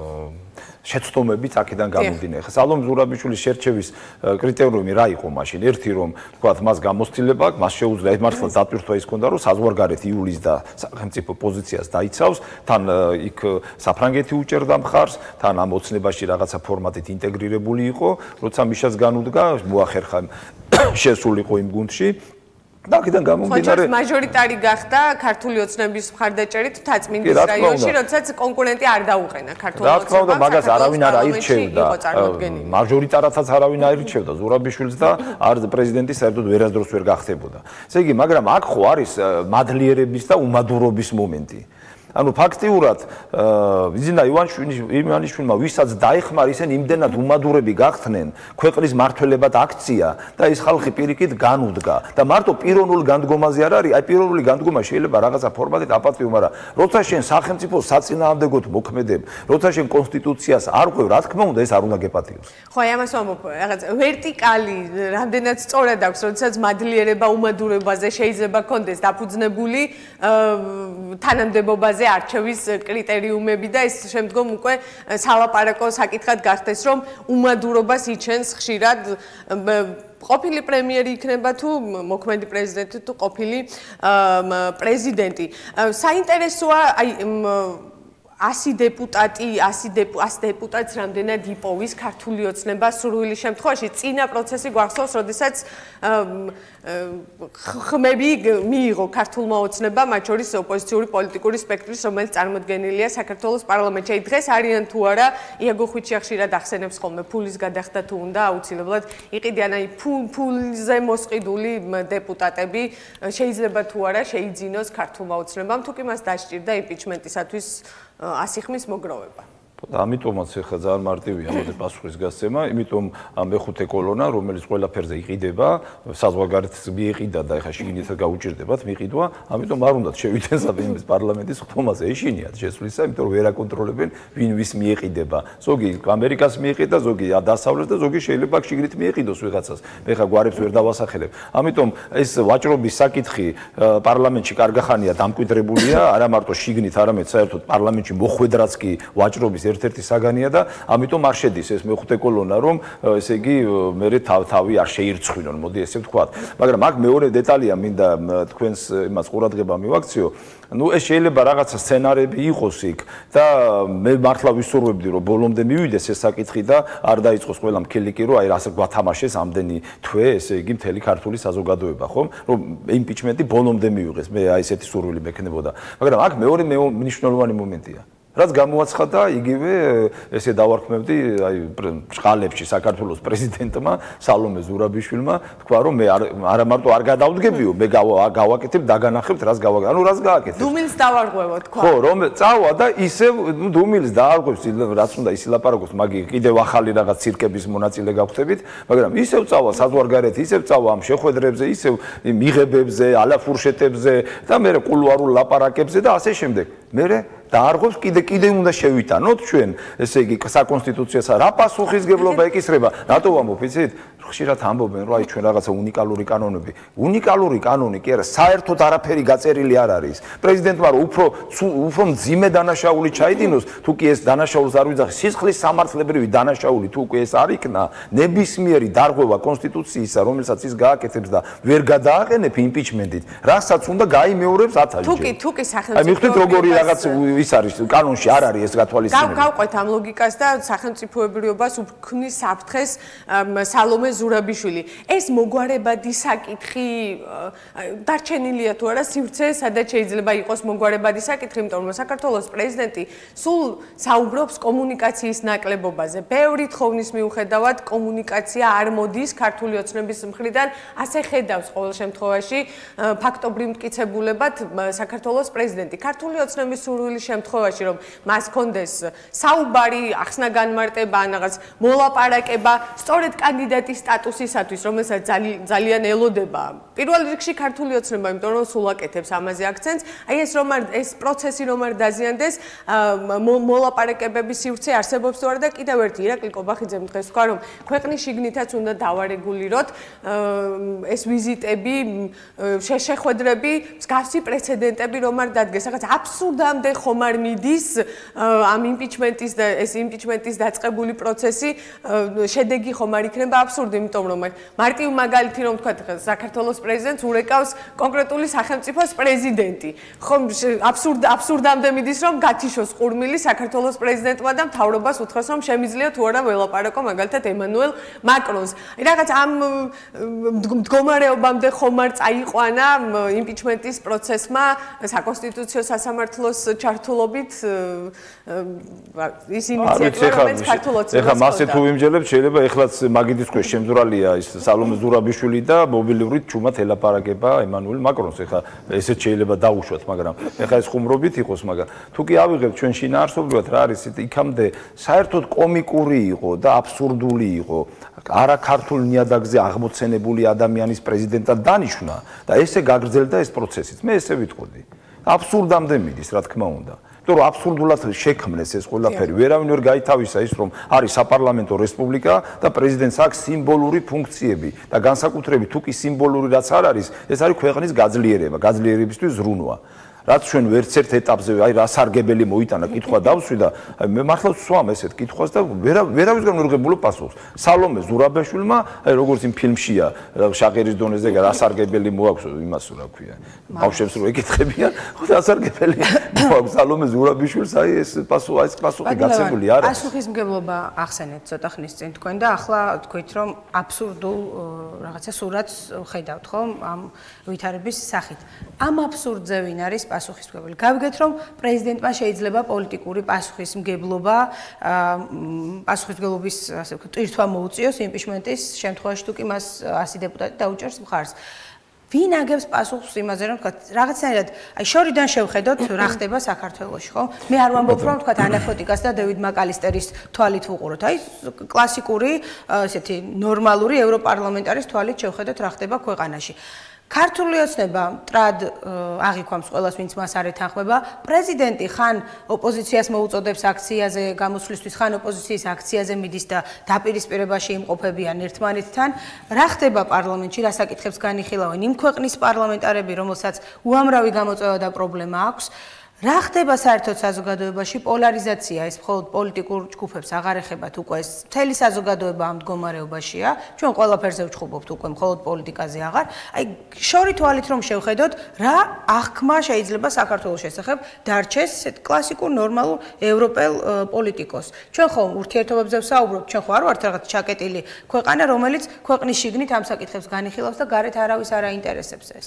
შეცდომებიც აქედან გამომდინე. ხა სალომე ზურაბიშვილის შერჩევის კრიტერიუმი რა იყო მაშინ? ერთი რომ თქვათ მას გამოცდილება აქვს, მას შეუძლია მართლა დატვირთვა ის ქონდა რომ საზღვარგარეთ იულის და სახელმწიფო პოზიციას დაიცავს, თან იქ საფრანგეთი უჭერდა მხარს, თან ამ ოცნებაში რაღაცა ფორმატით ინტეგრირებული იყო, როცა მიშას განუდგა, მოახერხა შესულიყო იმ გუნდში. და აქედან გამომდინარე მაჟორიტარი გახდა ქართული ოცნების მხარდაჭერით თაწმინდის რაიონში, როდესაც კონკურენტი არ დაუყენა ქართულ ოცნებას. რა თქმა უნდა, მაგას არავინ არ აირჩევდა. მაჟორიტარათაც არავინ აირჩევდა ზურაბიშვილს და არ პრეზიდენტის საერთოდ ვერასდროს ვერ გახდებოდა. ესე იგი, მაგრამ აქ ხო არის მადლიერების და უმადურობის მომენტი. ანუ ფაქტიურად ბიძინა ივანიშვილმა ვისაც დაეხმარა ისინი იმდენად უმადურები გახდნენ ქვეყნის მართლებად აქცია და ის ხალხი პირიქით განუდგა და მარტო პიროვნულ განდგომაზე არ არის, აი პიროვნული განდგომა შეიძლება რაღაცა ფორმატით აპატიო, მაგრამ როცა შენ სახელმწიფოს საწინააღმდეგოდ მოქმედებ, როცა შენ კონსტიტუციას არ ყვევ, რა თქმა უნდა ეს არ უნდა გეპატიოს. ხო, აი ამას ვამბობ, რაღაც ვერტიკალი რამდენად სწორად აქვს, როდესაც მადლიერება უმადურებაზე შეიძლება კონდეს დაფუძნებული თანამდებობაზე არჩევის კრიტერიუმები და ეს შემდგომ უკვე სალაპარაკო საკითხად გახდეს, რომ უმადურობას იჩენს ხშირად ყოფილი პრემიერი იქნება თუ მოქმედი პრეზიდენტი თუ ყოფილი პრეზიდენტი. საინტერესოა აი ასი დეპუტატი, ასი დეპუტატს რამდენად იპოვის ქართული ოცნება სურვილი შემთხვევაში. წინა პროცესი გვახსოვს, როდესაც ხმები მიიღო ქართულმა ოცნებამ, მათ შორის ოპოზიციური პოლიტიკური სპექტრის, რომელიც წარმოდგენილია საქართველოს პარლამენტში. დღეს არიან თუ არა, იაგო ხვიჩია ხშირად ახსენებს ხოლმე ფულის გადახდა თუ უნდა აუცილებლად იყიდიან, აი ფულზე მოსყიდული დეპუტატები შეიძლება თუ არა შეიძინოს ქართულმა ოცნებამ, თუ კი მას დასჭირდა იმპიჩმენტისათვის ასი ხმის მოგროვება. და ამიტომაც ახლა ძალიან მარტივია მოდი პასუხის გასცემა, იმიტომ ამ მეხუთე კოლონა, რომელიც ყველაფერზე იყიდება, საზღვარგარეთს მიეყიდა და ახლა შიგნითაც გაუჭირდებათ მიყიდვა, ამიტომ არ უნდათ შევიდნენ საფინანსის პარლამენტის ხმაზე, ეშინიათ შესვლისა, იმიტომ რომ ვერ აკონტროლებენ ვინ ვის მიეყიდება. ზოგი ამერიკას მიეყიდა, ზოგი დასავლეთს და ზოგი შეიძლება შიგნით მიეყიდოს ვიღაცას. მე ხა გვარებს ვერ დავასახელებ. ამიტომ ეს ვაჭრობის საკითხი პარლამენტში კარგახანია დამკვიდრებულია, არა მარტო შიგნით, არამედ საერთოდ პარლამენტში მოხვედრაც კი ვაჭრობის ერთ-ერთი საგანია და ამიტომ არ შედის ეს მეხუთე კოლონა, რომ ესე იგი მე თავი არ შეირცხვინონ, მოდი ესე ვთქვათ. მაგრამ აქ მეორე დეტალია მინდა თქვენს იმას ყურადღება მივაქციო. ну ეს შეიძლება რაღაცა სცენარები იყოს იქ და მე მართლა ვისურვებდი რომ ბოლომდე მივიდეს ეს საკითხი და არ დაიწყოს ყველა მქილიკი რომ აი რას გვათამაშეს ამდენი თვე ესე იგი მთელი ქართული საზოგადოება ხომ რომ იმპიჩმენტი ბოლომდე მივიღეს მე აი ესეთი სურვილი მექნებოდა მაგრამ აქ მეორე მნიშვნელოვანი მომენტია რაც გამოაცხადა იგივე ესე დავარქმევდი აი ბრწყალებში საქართველოს პრეზიდენტმა სალომე ზურაბიშვილმა თქვა რომ მე არა მარტო არ გადავდგებიო მე გავაკეთებ დაგანახებთ რას გავაკეთებ ანუ რას გააკეთებ დუმილს დავარღვევო თქვა ხო რომ წავა და ისევ დუმილს დაარღვევს რაც უნდა ისილაპარაკოს მაგი კიდევ ახალი რაღაც ცირკების მონაწილე გავხდებით მაგრამ ისევ წავა საზღვარგარეთ ისევ წავა ამ შეხვედრებზე ისევ მიღებებზე ალაფურშეტებზე და მე კულუარულ ლაპარაკებზე და ასე შემდეგ მე დაარღვევს კიდე კიდე უნდა შევიტანოთ ჩვენ ესე იგი საკონსტიტუციასა რა პასუხისგებლობა ეკისრება რატო ვამბობ იცით ხშირად ამბობენ რომ აი ჩვენ რაღაცა უნიკალური კანონები უნიკალური კანონი კი არა საერთოდ არაფერი გაწერილი არ არის პრეზიდენტმა რომ უფრო უფრო მძიმე დანაშაული ჩაიდინოს თუ კი ეს დანაშაულს არ ვიძახი სისხლის სამართლებრივი დანაშაული თუ კი ეს არ იქნა ნებისმიერი დარღვევა კონსტიტუციისა რომელსაც ის გააკეთებს და ვერ გადააყენებ იმპიჩმენტით რასაც უნდა გაიმეორებს ათასჯერ თუ კი თუ კი სახელმწიფო აი მიხვდით როგორი რაღაც ის არის კანონში არ არის ეს გათვალისწინებული გავყვეთ ამ ლოგიკას და სახელმწიფოებრიობას უქმნის საფრთხეს სალომე ზურაბიშვილი ეს მოგვარებადი საკითხი დარჩენილია თუ არა სივრცე სადაც შეიძლება იყოს მოგვარებადი საკითხი იმიტომ რომ საქართველოს პრეზიდენტი სულ საუბრობს კომუნიკაციის ნაკლებობაზე ბევრი თხოვნის მიუხედავად კომუნიკაცია არ მოდის ქართული ოცნების მხრიდან ასე ხედავს ყოველ შემთხვევაში ფაქტობრივ მტკიცებულებად საქართველოს პრეზიდენტი ქართული ოცნების სურვილის შემთხვევაში რომ მას კონდეს საუბარი ახსნა განმარტება ან რაღაც მოლაპარაკება სწორედ კანდიდატის სტატუსისათვის რომელსაც ძალიან ელოდება პირველ რიგში ქართული ოცნება იმიტომ რომ სულ აკეთებს ამაზე აქცენტს აი ეს რომ ეს პროცესი რომ არ დაზიანდეს მოლაპარაკებების სივრცე არსებობს თუ არა და კიდევ ერთი ირაკლი კობახიძემ დღეს თქვა რომ ქვეყნის შიგნითაც უნდა დავარეგულიროთ ეს ვიზიტები შეხვედრები მსგავსი პრეცედენტები რომ არ დადგეს რაღაც აბსურდამდე ხომ არ მიდის ამ იმპიჩმენტის და ეს იმპიჩმენტის დაწყებული პროცესი შედეგი ხომ არ იქნება აბსურდი იმიტომ რომ მარტივ მაგალითი რომ თქვა საქართველოს პრეზიდენტს ურეკავს კონკრეტული სახელმწიფოს პრეზიდენტი ხომ აბსურდ აბსურდამდე მიდის რომ გათიშოს ყურმილი საქართველოს პრეზიდენტმა და მთავრობას უთხრას რომ შემიძლია თუ არა ველაპარაკო მაგალითად ემანუელ მაკრონს რაღაც ამ მდგომარეობამდე ხომ არ წაიყვანა იმპიჩმენტის პროცესმა საკონსტიტუციო სასამართლოს ჩართულობით ის ინიციატივა რომელიც საქართველოს ეხლა მასე თუ ვიმჯერებთ შეიძლება ეხლაც მაგიდის ქვეშ შემძვრალია ის სალომე ზურაბიშვილი და მობილურით ჩუმად ელაპარაკება ემანუელ მაკრონს ეხლა ესეც შეიძლება დაუშვათ მაგრამ ეხლა ეს ხუმრობით იყოს მაგრამ თუ კი ავიღებთ ჩვენ შინაარსობრივად რა არის იქამდე საერთოდ კომიკური იყო და აბსურდული იყო არა ქართულ ნიადაგზე აღმოცენებული ადამიანის პრეზიდენტად დანიშვნა და ესე გაგრძელდა ეს პროცესიც მე ესე ვიტყოდი აბსურდამდე მიდის რა თქმა უნდა იმიტომ რომ აბსურდულად შექმნეს ეს ყველაფერი ვერავინ ვერ გაითავისა ის რომ არის საპარლამენტო რესპუბლიკა და პრეზიდენტს აქვს სიმბოლური ფუნქციები და განსაკუთრებით თუ კი სიმბოლური რაც არ არის ეს არის ქვეყნის გაძლიერება გაძლიერებისთვის ზრუნვა რაც ჩვენ ვერც ერთ ეტაპზე აი რა სარგებელი მოიტანა კითხვა დავსვი და მე მართლა ვსვამ ესეთ კითხვას და ვერავისგან ვერ ვღებულობ პასუხს სალომე ზურაბიშვილმა აი როგორც იმ ფილმშია შაყირის დონეზე რა სარგებელი მოაქვს იმას რა ქვია ბავშვებს რო ეკითხებიან ხო და სარგებელი მოაქვს სალომე ზურაბიშვილს აი ეს პასუხი აი ეს პასუხი გაცემული არა პასუხისმგებლობა ახსენეთ ცოტა ხნის წინ თქვენ და ახლა თქვით რომ აბსურდულ რაღაცა სურათს ხედავთ ხო ამ ვითარების სახით ამ აბსურდზე ვინ არის პასუხისმგებელი. გავიგეთ რომ პრეზიდენტმა შეიძლება პოლიტიკური პასუხისმგებლობა პასუხისმგებლობის ასე ვთქვათ ტვირთვა მოუწიოს იმპიჩმენტის შემთხვევაში თუ კი მას ასი დეპუტატი დაუჭერს მხარს. ვინ აგებს პასუხს იმაზე რომ ვთქვათ რაღაცნაირად აი შორიდან შევხედოთ რა ხდება საქართველოში ხო? მე არ ვამბობ რომ ვთქვათ ანაფოტიკას და დევიდ მაკალისტერის თვალით ვუყუროთ. აი კლასიკური ესეთი ნორმალური ევროპარლამენტარის თვალით შევხედოთ რა ხდება ქვეყანაში. ქართული ოცნება მტრად აღიქვამს ყველას ვინც მას არ ეთანხმება პრეზიდენტი ხან ოპოზიციას მოუწოდებს აქციაზე გამოსვლისთვის ხან ოპოზიციის აქციაზე მიდის და დაპირისპირებაში იმყოფებიან ერთმანეთთან რა ხდება პარლამენტში რა საკითხებს განიხილავენ იმ ქვეყნის პარლამენტარები რომელსაც უამრავი გამოწვევა და პრობლემა აქვს რა ხდება საერთოდ საზოგადოებაში პოლარიზაცია ეს მხოლოდ პოლიტიკურ ჯგუფებს აღარ ეხებათ უკვე ეს მთელი საზოგადოება ამ მდგომარეობაშია ჩვენ ყველაფერზე ვჩხუბობთ უკვე მხოლოდ პოლიტიკაზე აღარ აი შორი თვალით რომ შევხედოთ რა აღქმა შეიძლება საქართველოს შესახებ დარჩეს ესეთ კლასიკურ ნორმალურ ევროპელ პოლიტიკოს ჩვენ ხო ურთიერთობებზე ვსაუბრობთ ჩვენ ხო არ ვართ რაღაც ჩაკეტილი ქვეყანა რომელიც ქვეყნის შიგნით ამ საკითხებს განიხილავს და გარეთ არავის არ აინტერესებს ეს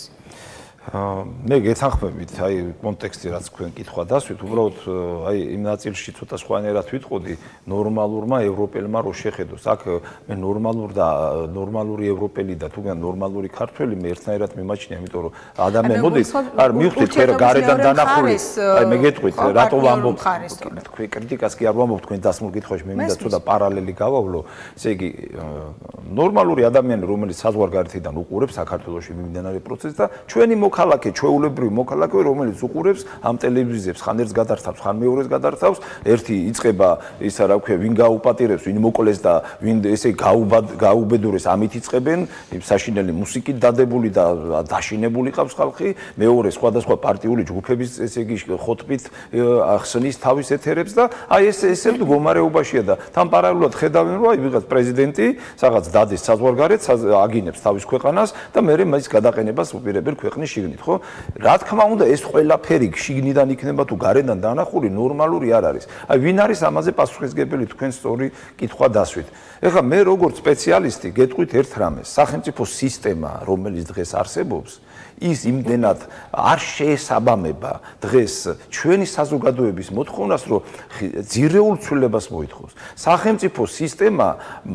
მე გეთანხმებით აი კონტექსტი რაც თქვენ კითხვა დასვით უბრალოდ აი იმ ნაწილში ცოტა სხვანაირად ვიტყოდი ნორმალურმა ევროპელმა რო შეხედოს აქ მე ნორმალურ და ნორმალური ევროპელი და თუგან ნორმალური ქართველი მე ერთნაირად მიმაჩნია იმიტომ რომ ადამიანი მოდით არ მივხვდით თქვენ გარედან დანახული აი მე გეტყვით რატო ვამბობ თქვენ კრიტიკას კი არ ვამბობ თქვენ დასმულ კითხვაში მე მინდა ცოტა პარალელი გავავლო ესე იგი ნორმალური ადამიანი რომელიც საზღვარგარეთიდან უყურებს საქართველოში მიმდინარე პროცესს და ჩვენი მოქალაქე ჩვეულებრივი მოქალაქე რომელიც უყურებს ამ ტელევიზიებს ხან ერთს გადართავს ხან მეორეს გადართავს ერთი იწება ისა რა ქვია ვინ გაუპატირებს ვინ მოკლეს და ვინ ესე გაუბედურეს ამით იწებენ საშინელი მუსიკით დადებული და დაშინებული ყავს ხალხი მეორე სხვადასხვა პარტიული ჯგუფების ესე იგი ხოტბით ახსნის თავის ეთერებს და აი ეს ესე მდგომარეობაშია და თან პარალელურად ხედავენ რომ აი ვიღაც პრეზიდენტი რაღაც დადის საზღვარგარეთს აგინებს თავის ქვეყანას და მე მის გადაყენებას უპირებელ ქვეყნის შიგნით ხო რა თქმა უნდა ეს ყველაფერი შიგნიდან იქნება თუ გარედან დანახული ნორმალური არ არის აი ვინ არის ამაზე პასუხისმგებელი თქვენ სწორი კითხვა დასვით ეხლა მე როგორც სპეციალისტი გეტყვით ერთ რამეს სახელმწიფო სისტემა რომელიც დღეს არსებობს ის იმდენად არ შეესაბამება დღეს ჩვენი საზოგადოების მოთხოვნას რომ ძირეულ ცვლილებას მოითხოვს სახელმწიფო სისტემა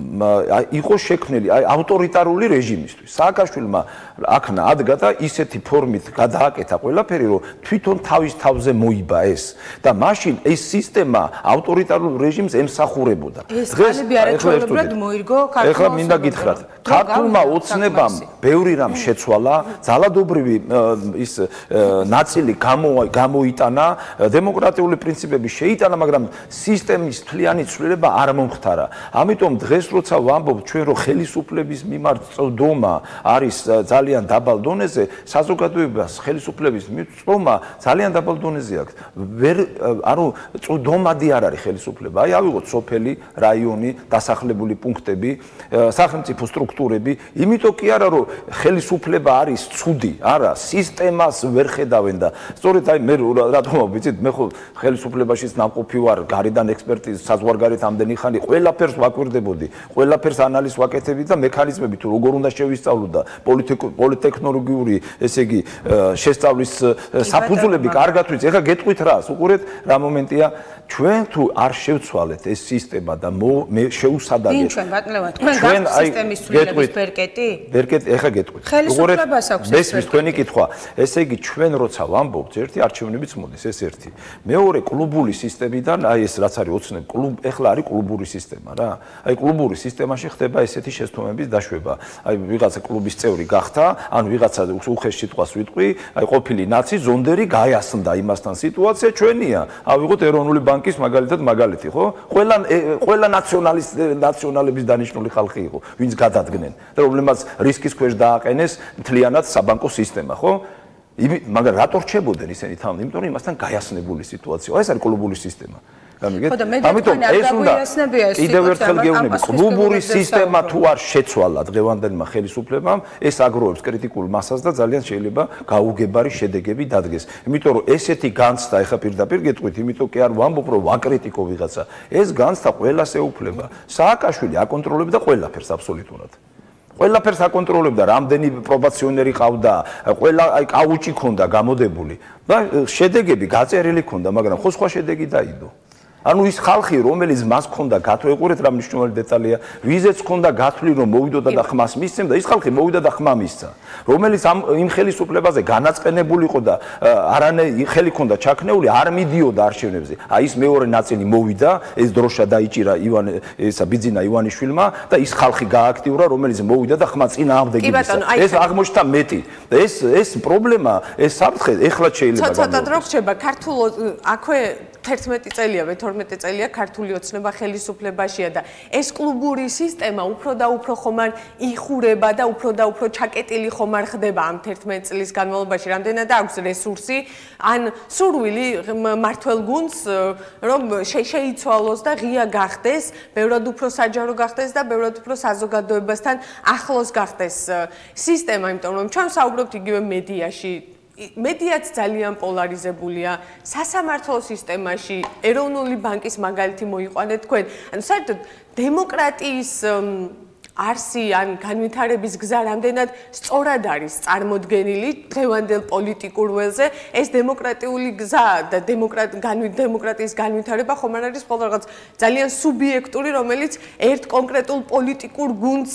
იყო შექმნილი აი ავტორიტარული რეჟიმისთვის სააკაშვილმა აქნა ადგა და ისეთი ფორმით გადააკეთა ყველაფერი რომ თვითონ თავის თავზე მოიბა ეს და მაშინ ეს სისტემა ავტორიტარულ რეჟიმს ემსახურებოდა დღეს არაჩვეულებრივად მოირგო ქართულმა ეხლა მინდა გითხრათ ქართულმა ოცნებამ ბევრი რამ შეცვალა ძალადობრივი ის ნაწილი გამოიტანა დემოკრატიული პრინციპები შეიტანა მაგრამ სისტემის მთლიანი ცვლილება არ მომხდარა ამიტომ დღეს როცა ვამბობ ჩვენ რომ ხელისუფლების მიმართ წვდომა არის ძალიან დაბალ დონეზე საზოგადოებას ხელისუფლების წვდომა ძალიან დაბალ დონეზე აქვს ვერ ანუ წვდომადი არ არის ხელისუფლება აი ავიღოთ სოფელი რაიონი დასახლებული პუნქტები სახელმწიფო სტრუქტურები იმიტომ კი არა რომ ხელისუფლება არის ცუდი არა სისტემას ვერ ხედავენ და სწორედ აი მე რატომ ვიცით მე ხო ხელისუფლებაშიც ნამყოფი ვარ გარედან ექსპერტი საზღვარგარეთ ამდენი ხანი ყველაფერს ვაკვირდებოდი ყველაფერს ანალიზს ვაკეთებდი და მექანიზმები თუ როგორ უნდა შევისწავლო და პოლიტექნოლოგიური ესე იგი შესწავლის საფუძვლები კარგად ვიცი ეხლა გეტყვით რას უყურეთ რა მომენტია ჩვენ თუ არ შევცვალეთ ეს სისტემა და მე შეუსადაგეთ ჩვენ ბატონო თქვენ სისტემის ცვლილების ბერკეტი ბერკეტი ეხლა გეტყვით ხელისუფლებას აქვს ეს თქვენი კითხვა ესე იგი ჩვენ როცა ვამბობთ ერთი არჩევნებიც მოდის ეს ერთი მეორე კლუბური სისტემიდან აი ეს რაც არის ოცნებ კლუბ ეხლა არის კლუბური სისტემა რა აი კლუბური სისტემაში ხდება ესეთი შეცდომების დაშვება აი ვიღაცა კლუბის წევრი გახდა ან ვიღაცა უხეშ სიტყვას ვიტყვი აი ყოფილი ნაცი ზონდერი გაიასნდა იმასთან სიტუაცია ჩვენია ავიღოთ ეროვნული ბანკის მაგალითად მაგალითი ხო ყველა ყველა ნაციონალის ნაციონალების დანიშნული ხალხი იყო ვინც გადადგნენ პრობლემას რისკის ქვეშ დააყენეს მთლიანად საბანკო სისტემა ხო მაგრამ რატო რჩებოდნენ ისინი თან იმიტომ რომ იმასთან გაიასნებული სიტუაცია ეს არის კლუბური სისტემა ამიტომ ეს უნდა კიდევ ერთხელ გეუბნები კლუბური სისტემა თუ არ შეცვალა დღევანდელმა ხელისუფლებამ ეს აგროვებს კრიტიკულ მასას და ძალიან შეიძლება გაუგებარი შედეგები დადგეს იმიტომ რომ ესეთი განცდა ეხა პირდაპირ გეტყვით იმიტომ კი არ ვამბობ რომ ვაკრიტიკო ვიღაცა ეს განცდა ყველას ეუფლება სააკაშვილი აკონტროლებდა ყველაფერს აბსოლუტურად ყველაფერს აკონტროლებდა რამდენი პრობაციონერი ყავდა ყველა აი კაუჭი ქონდა გამოდებული და შედეგები გაწერილი ქონდა მაგრამ ხო სხვა შედეგი დაიდო ანუ ის ხალხი რომელიც მას ქონდა გათვეყურეთ რა მნიშვნელოვანი დეტალია ვიზეც ქონდა გათვლი რომ მოვიდოდა და ხმას მისცემდა ის ხალხი მოვიდა და ხმა მისცა რომელიც ამ იმ ხელისუფლებაზე განაწყენებული იყო და არანე ხელი ქონდა ჩაქნეული არ მიდიოდა არჩევნებზე აი ის მეორე ნაწილი მოვიდა ეს დროშა დაიჭირა ივანე ესა ბიძინა ივანიშვილმა და ის ხალხი გააქტიურა რომელიც მოვიდა და ხმა წინააღმდეგი მისცა ეს აღმოჩნდა მეტი და ეს ეს პრობლემა ეს საფრთხე ეხლა შეიძლება ცოტა დრო რჩება ქართულ აქვე თერთმეტი წელია ვეთორ თორმეტი წელია ქართული ოცნება ხელისუფლებაშია და ეს კლუბური სისტემა უფრო და უფრო ხომ არ იხურება და უფრო და უფრო ჩაკეტილი ხომ არ ხდება ამ თერთმეტ წლის განმავლობაში, რამდენად აქვს რესურსი ან სურვილი მართლ გუნდს რომ შეიცვალოს და ღია გახდეს, ბევრად უფრო საჯარო გახდეს და ბევრად უფრო საზოგადოებასთან ახლოს გახდეს სისტემა, იმიტომ რომ ჩვენ საუბრობთ იგივე მედიაში მედიაც ძალიან პოლარიზებულია სასამართლო სისტემაში ეროვნული ბანკის მაგალითი მოიყვანეთ თქვენ ანუ საერთოდ დემოკრატიის არსი ან განვითარების გზა რამდენად სწორად არის წარმოდგენილი დღევანდელ პოლიტიკურ ველზე ეს დემოკრატიული გზა და დემოკრატიის განვითარება ხომ არ არის მხოლოდ რაღაც ძალიან სუბიექტური რომელიც ერთ კონკრეტულ პოლიტიკურ გუნდს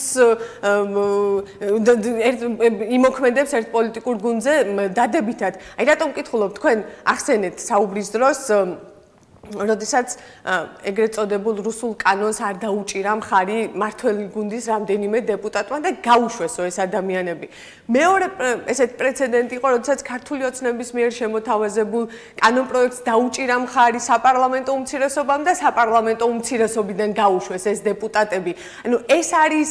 იმოქმედებს ერთ პოლიტიკურ გუნდზე დადებითად აი რატომ ვკითხულობ თქვენ ახსენეთ საუბრის დროს როდესაც ეგრეთ წოდებულ რუსულ კანონს არ დაუჭირა მხარი მართველი გუნდის რამდენიმე დეპუტატმა და გაუშვესო ეს ადამიანები. მეორე ესეთ პრეცედენტი იყო, როდესაც ქართული ოცნების მიერ შემოთავაზებულ კანონპროექტს დაუჭირა მხარი საპარლამენტო უმცირესობამ და საპარლამენტო უმცირესობიდან გაუშვეს ეს დეპუტატები. ანუ ეს არის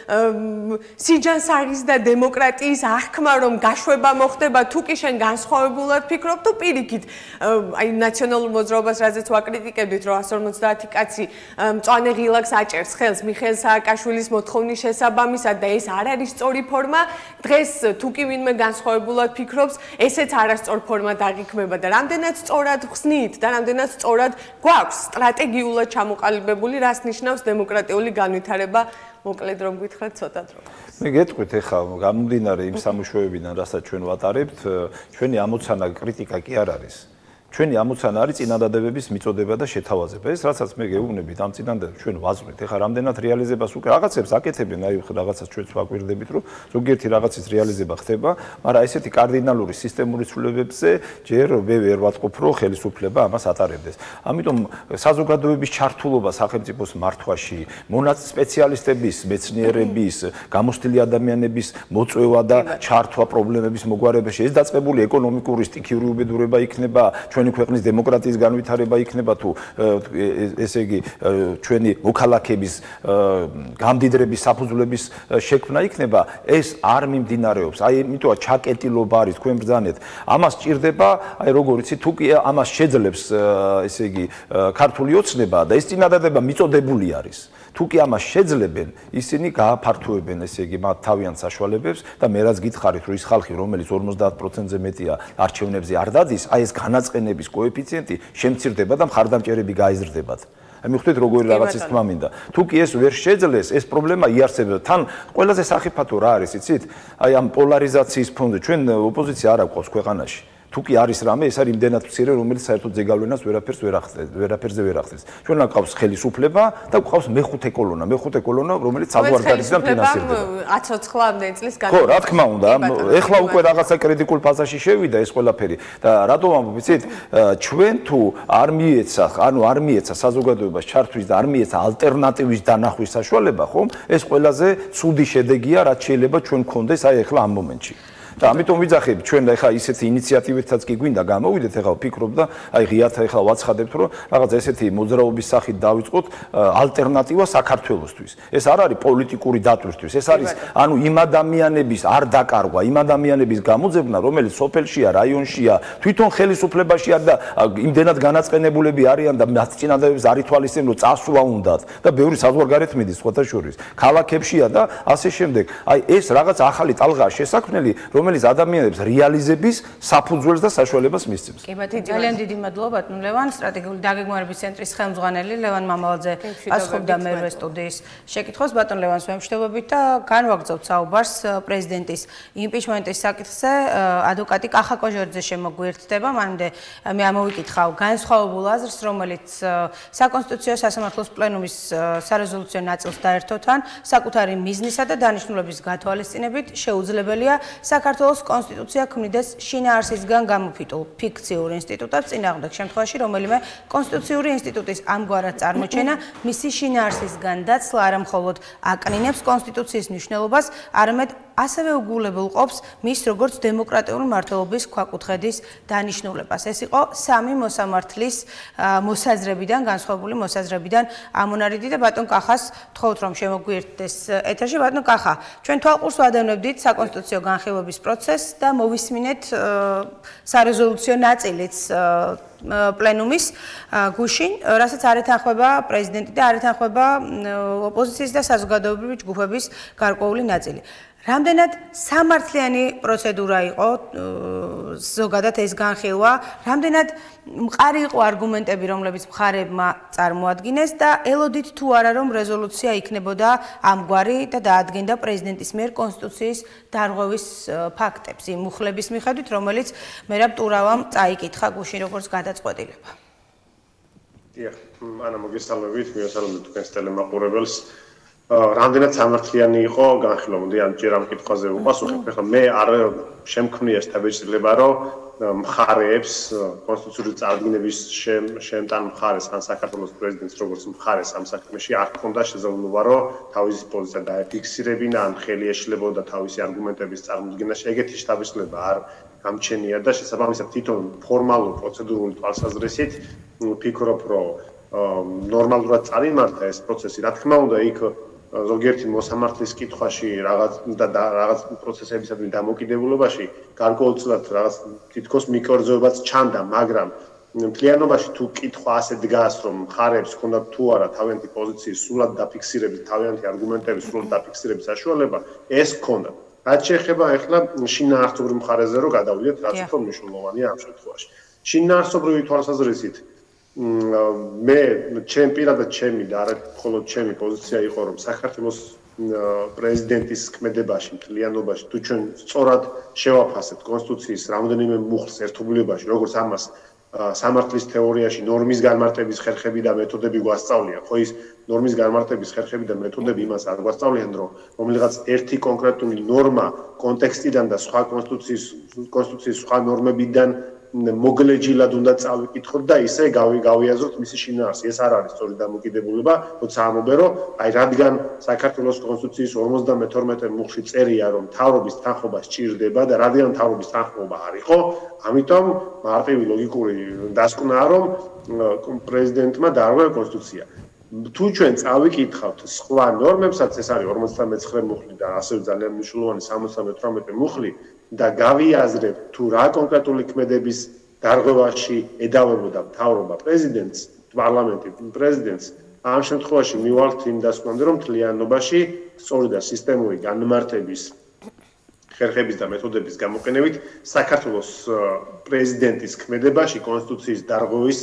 სიჯანსაღის და დემოკრატიის აღქმა, რომ გაშვება მოხდება თუ კი შენ განსხვავებულად ფიქრობ თუ პირიქით აი ნაციონალურ მოძრაობას რაზეც ვაკრიტიკებდით რომ εκατს ორმოცდაათი კაცი მწვანე ღილაკს აჭერს ხელს მიხეილ სააკაშვილის მოთხოვნის შესაბამისად და ეს არ არის სწორი ფორმა დღეს თუ კი ვინმე განსხვავებულად ფიქრობს ესეც არასწორ ფორმად აღიქმება და რამდენად სწორად ხსნით და რამდენად სწორად გვაქვს სტრატეგიულად ჩამოყალიბებული რას ნიშნავს დემოკრატიული განვითარება მოკლედ რომ გითხრათ ცოტა დრო მე გეტყვით ეხლა გამომდინარე იმ სამუშაოებიდან რასაც ჩვენ ვატარებთ ჩვენი ამოცანა კრიტიკა კი არ არის ჩვენი ამოცანა არის წინადადებების მიწოდება და შეთავაზება. ეს რასაც მე გეუბნებით ამ წინადადებას ჩვენ ვაზრით. ეხლა რამდენად რეალიზებას უკვე რაღაცებს აკეთებენ, აი რაღაცას ჩვენც ვაკვირდებით, რომ ზოგიერთი რაღაცის რეალიზება ხდება, მაგრამ ესეთი კარდინალური სისტემური ცვლილებებზე ჯერ მე ვერ ვაწყობ, რომ ხელისუფლება ამას ატარებდეს. ამიტომ საზოგადოების ჩართულობა სახელმწიფოს მართვაში, მონაწილე სპეციალისტების, მეცნიერების, გამოცდილი ადამიანების მოწვევა და ჩართვა პრობლემების მოგვარებაში, ეს დაწყებული ეკონომიკური სტიქიური უბედურება იქნება ჩვენი ქვეყნის დემოკრატიის განვითარება იქნება თუ ესე იგი ჩვენი მოქალაქეების გამდიდრების საფუძვლების შექმნა იქნება ეს არ მიმდინარეობს აი იმიტომ ჩაკეტილობა არის თქვენ ბრძანეთ ამას ჭირდება აი როგორ იცი თუ კი ამას შეძლებს ესე იგი ქართული ოცნება და ეს წინადადება მიწოდებული არის თუ კი ამას შეძლებენ ისინი გააფართოებენ ესე იგი მათ თავიანთ საშუალებებს და მე რაც გითხარით რომ ის ხალხი რომელიც ორმოცდაათ პროცენტზე მეტია არჩევნებზე არ დადის აი ეს განაწყენების კოეფიციენტი შემცირდება და მხარდამჭერები გაიზრდებათ აი მიხვდით როგორი რაღაცის თქმა მინდა თუ კი ეს ვერ შეძლეს ეს პრობლემა იარსებდა თან ყველაზე სახიფათო რა არის იცით აი ამ პოლარიზაციის ფონზე ჩვენ ოპოზიცია არ აქვს ქვეყანაში თუ კი არის რამე ეს არის იმდენად მცირე რომელიც საერთოდ ზეგავლენას ვერაფერს ვერ ახდენს ვერაფერზე ვერ ახდენს ჩვენ გვყავს ხელისუფლება და გვყავს მეხუთე კოლონა მეხუთე კოლონა რომელიც საზღვარგარეთიდან ფინანსირდება ათოცდაათი წლის განმავლობაში ხო რა თქმა უნდა ეხლა უკვე რაღაცა კრიტიკულ ფაზაში შევიდა ეს ყველაფერი და რატომ ამბობ იცით ჩვენ თუ არ მიეცა ანუ არ მიეცა საზოგადოებას ჩართვის და არ მიეცა ალტერნატივის დანახვის საშუალება ხომ ეს ყველაზე ცუდი შედეგია რაც შეიძლება ჩვენ გქონდეს აი ეხლა ამ მომენტში და ამიტომ ვიძახებ ჩვენ და ეხლა ისეთი ინიციატივებითაც კი გვინდა გამოვიდეთ ეხლა ვფიქრობ და აი ღიათ ეხლა ვაცხადებთ რომ რაღაც ესეთი მოძრაობის სახით დავიწყოთ ალტერნატივა საქართველოსთვის ეს არ არის პოლიტიკური დატვირთვის ეს არის ანუ იმ ადამიანების არ დაკარგვა იმ ადამიანების გამოძებნა რომელიც სოფელშია რაიონშია თვითონ ხელისუფლებაშია და იმდენად განაწყენებულები არიან და მათ წინადადებებს არ ითვალისწინებენ რომ წასვლა უნდათ და ბევრი საზღვარგარეთ მიდის სხვათა შორის ქალაქებშია და ასე შემდეგ აი ეს რაღაც ახალი ტალღაა შესაქმნელი რომელიც ადამიანებს რეალიზების საფუძველს და საშუალებას მისცემს. კი ბატონო, ძალიან დიდი მადლობა ბატონ ლევან, სტრატეგიული დაგეგმარების ცენტრის ხელმძღვანელი ლევან მამალაძე პასუხობდა მერვე სტუდიის შეკითხვას. ბატონ ლევანს ვემშვიდობებით და განვაგრძობთ საუბარს პრეზიდენტის იმპიჩმენტის საკითხზე. ადვოკატი კახა კოჟორიძე შემოგვიერთდება, მანამდე მე ამოვიკითხავ განსხვავებულ აზრს, რომელიც საკონსტიტუციო სასამართლოს პლენუმის სარეზოლუციო ნაწილს დაერთოთან, საკუთარი მიზნისა და დანიშნულების გათვალისწინებით შეუძლებელია საქართველოს კონსტიტუცია ქმნიდეს შინაარსისგან გამოფიტულ ფიქციურ ინსტიტუტებს წინააღმდეგ შემთხვევაში რომელიმე კონსტიტუციური ინსტიტუტის ამგვარად წარმოჩენა მისი შინაარსისგან დაცლა არა მხოლოდ აკნინებს კონსტიტუციის მნიშვნელობას, არამედ ასევე უგულებელ ყოფს მის როგორც დემოკრატიული მმართველობის ქვაკუთხედის დანიშნულებას. ეს იყო სამი მოსამართლის მოსაზრებიდან, განსხვავებული მოსაზრებიდან ამონარიდი და ბატონ კახას ვთხოვთ რომ შემოგვიერთდეს ეთერში. ბატონ კახა, ჩვენ თვალყურს ვადევნებდით საკონსტიტუციო განხილვების პროცესს და მოვისმინეთ სარეზოლუციო ნაწილიც პლენუმის გუშინ, რასაც არ ეთანხმება პრეზიდენტი და არ ეთანხმება ოპოზიციის და საზოგადოებრივი ჯგუფების გარკვეული ნაწილი. რამდენად სამართლიანი პროცედურა იყო ზოგადად ეს განხილვა, რამდენად მყარი იყო არგუმენტები, რომლებიც მხარეებმა წარმოადგინეს და ელოდით თუ არა რომ რეზოლუცია იქნებოდა ამგვარი და დაადგენდა პრეზიდენტის მიერ კონსტიტუციის დარღვევის ფაქტებს, იმ მუხლების მიხედვით, რომელიც მერაბ ტურავამ წაიკითხა გუშინ როგორც გადაწყვეტილება. დიახ, ანა მოგესალმებით, მივესალმებით თქვენს ტელემაყურებელს. რამდენად სამართლიანი იყო განხილვა, მოდი ამ ჯერ ამ კითხვაზე უპასუხებ. ახლა მე არ შემქმნია შთაბეჭდილება, რომ მხარეებს კონსტიტუციური წარდგინების შემტან მხარეს ან საქართველოს პრეზიდენტს როგორც მხარეს ამ საქმეში არ ჰქონდა შესაძლებლობა, რომ თავისი პოზიცია დაეფიქსირებინა ან ხელი ეშლებოდა თავისი არგუმენტების წარმოდგენაში. ეგეთი შთაბეჭდილება არ გამჩენია და შესაბამისად თვითონ ფორმალურ პროცედურული თვალსაზრისით ვფიქრობ, რომ ნორმალურად წარიმართა ეს პროცესი. რა თქმა უნდა, იქ ზოგიერთი მოსამართლის კითხვაში რაღაც და რაღაც პროცესებისადმი დამოკიდებულებაში გარკვეულწილად რაღაც თითქოს მიკერძოებაც ჩანდა, მაგრამ მთლიანობაში თუ კითხვა ასე დგას, რომ მხარეებს ჰქონდათ თუ არა თავიანთი პოზიციის სრულად დაფიქსირების, თავიანთი არგუმენტების სრულად დაფიქსირების საშუალება, ეს ჰქონდათ. რაც შეეხება ახლა შინაარსობრივ მხარეზე რომ გადავიდეთ, რაც უფრო მნიშვნელოვანია ამ შემთხვევაში. შინაარსობრივი თვალსაზრისით მე ჩემ პირადად ჩემი და არა მხოლოდ ჩემი პოზიცია იყო რომ საქართველოს პრეზიდენტის ქმედებაში, მთლიანობაში თუ ჩვენ სწორად შევაფასებთ კონსტიტუციის რამდენიმე მუხლს ერთობლიობაში, როგორც ამას სამართლის თეორიაში ნორმის განმარტების ხერხები და მეთოდები გვასწავლიან, ხო ის ნორმის განმარტების ხერხები და მეთოდები იმას არ გვასწავლიან, რომ რომელიღაც ერთი კონკრეტული ნორმა კონტექსტიდან და სხვა კონსტიტუციის კონსტიტუციის სხვა ნორმებიდან მოგლეჯილად უნდა წავიკითხოთ და ისე გავიაზროთ მისი შინაარსი. ეს არ არის სწორი დამოკიდებულება, როცა ამობერო, აი რადგან საქართველოს კონსტიტუციის ორმოცდამეთორმეტე მუხლში წერია, რომ მთავრობის თანხმობა სჭირდება და რადგან მთავრობის თანხმობა არ იყო, ამიტომ მარტივი ლოგიკური დასკვნაა, რომ პრეზიდენტმა დაარღვია კონსტიტუცია. თუ ჩვენ წავიკითხავთ სხვა ნორმებსაც, ეს არის ორმოცდამეცხრე მუხლი და ასევე ძალიან მნიშვნელოვანი სამოცდამეთვრამეტე მუხლი და გავიაზრებთ თუ რა კონკრეტული ქმედების დარღვევაში ედავებოდა მთავრობა პრეზიდენტს, პარლამენტი პრეზიდენტს, ამ შემთხვევაში მივალთ იმ დასკვნამდე, რომ მთლიანობაში სწორი და სისტემური განმარტების ხერხების და მეთოდების გამოყენებით საქართველოს პრეზიდენტის ქმედებაში კონსტიტუციის დარღვევის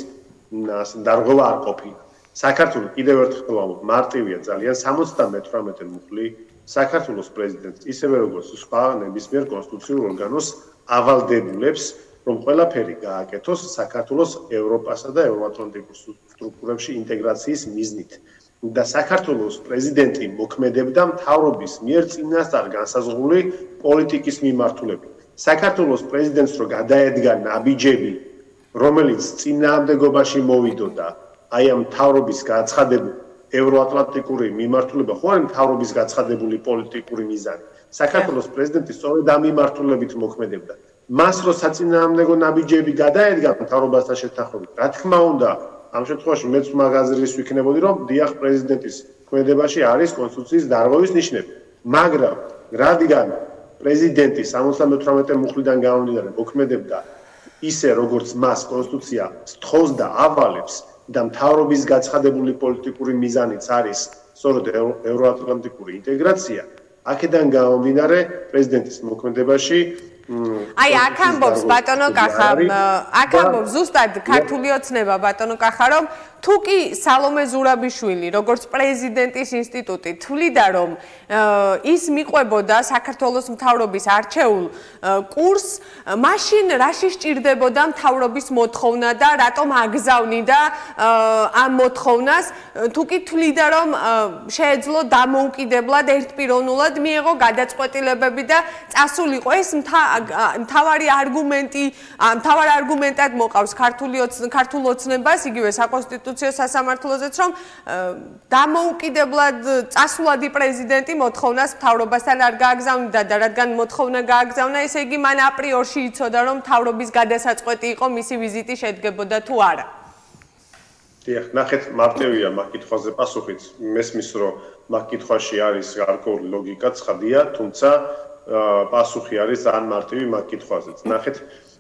დარღვევა არ ყოფილა. საქართველოს კიდევ ერთხელ ვამბობ, მარტივია ძალიან სამოცდამეთვრამეტე მუხლი საქართველოს პრეზიდენტს ისევე როგორც სხვა ნებისმიერ კონსტიტუციურ ორგანოს ავალდებულებს, რომ ყველაფერი გააკეთოს საქართველოს ევროპასა და ევროატლანტიკურ სტრუქტურებში ინტეგრაციის მიზნით. და საქართველოს პრეზიდენტი მოქმედებდა მთავრობის მიერ წინასწარ განსაზღვრული პოლიტიკის მიმართულებით. საქართველოს პრეზიდენტს რო გადაედგა ნაბიჯები, რომელიც წინააღმდეგობაში მოვიდოდა აი ამ მთავრობის გაცხადებული ევროატლანტიკური მიმართულება, ხო არის მთავრობის გაცხადებული პოლიტიკური მიზანი. საქართველოს პრეზიდენტი სწორედ ამ მიმართულებით მოქმედებდა. მას რო საწინააღმდეგო ნაბიჯები გადაედგა მთავრობასთან შეთანხმებით, რა თქმა უნდა, ამ შემთხვევაში მეც მაგაზრის ვიქნებოდი, რომ დიახ პრეზიდენტის ქმედებაში არის კონსტიტუციის დარღვევის ნიშნები. მაგრამ რადგან პრეზიდენტი სამოცდამეთვრამეტე მუხლიდან გამომდინარე მოქმედებდა ისე როგორც მას კონსტიტუცია სთხოვს და ავალებს და მთავრობის გაცხადებული პოლიტიკური მიზანიც არის სწორედ ევროატლანტიკური ინტეგრაცია, აქედან გამომდინარე პრეზიდენტის მოქმედებაში აი აქ ამბობს ბატონო კახა, აქ ამბობს ზუსტად ქართული ოცნება ბატონო კახა, რომ თუ კი სალომე ზურაბიშვილი როგორც პრეზიდენტის ინსტიტუტი თვლიდა, რომ ის მიყვებოდა საქართველოს მთავრობის არჩეულ კურსს, მაშინ რაში სჭირდებოდა მთავრობის მოთხოვნა და რატომ აგზავნიდა ამ მოთხოვნას, თუ კი თვლიდა, რომ შეეძლო დამოუკიდებლად ერთპიროვნულად მიეღო გადაწყვეტილებები და წასულიყო ეს მთავარი არგუმენტი, მთავარი არგუმენტად მოყავს ქართული ქართულ ოცნებას, იგივე საკონსტიტუციო სასამართლოზეც, რომ დამოუკიდებლად წასვლადი პრეზიდენტი მოთხოვნას მთავრობასთან არ გააგზავნიდა და რადგან მოთხოვნა გააგზავნა, ესე იგი მან აპრიორში იცოდა, რომ მთავრობის გადასაწყვეტი იყო მისი ვიზიტი შედგებოდა თუ არა. დიახ, ნახეთ, მარტივია მაგ კითხვაზე პასუხიც. მესმის, რომ მაგ კითხვაში არის გარკვეული ლოგიკა, ცხადია, თუმცა პასუხი არის ძალიან მარტივი მაგ კითხვაზეც. ნახეთ,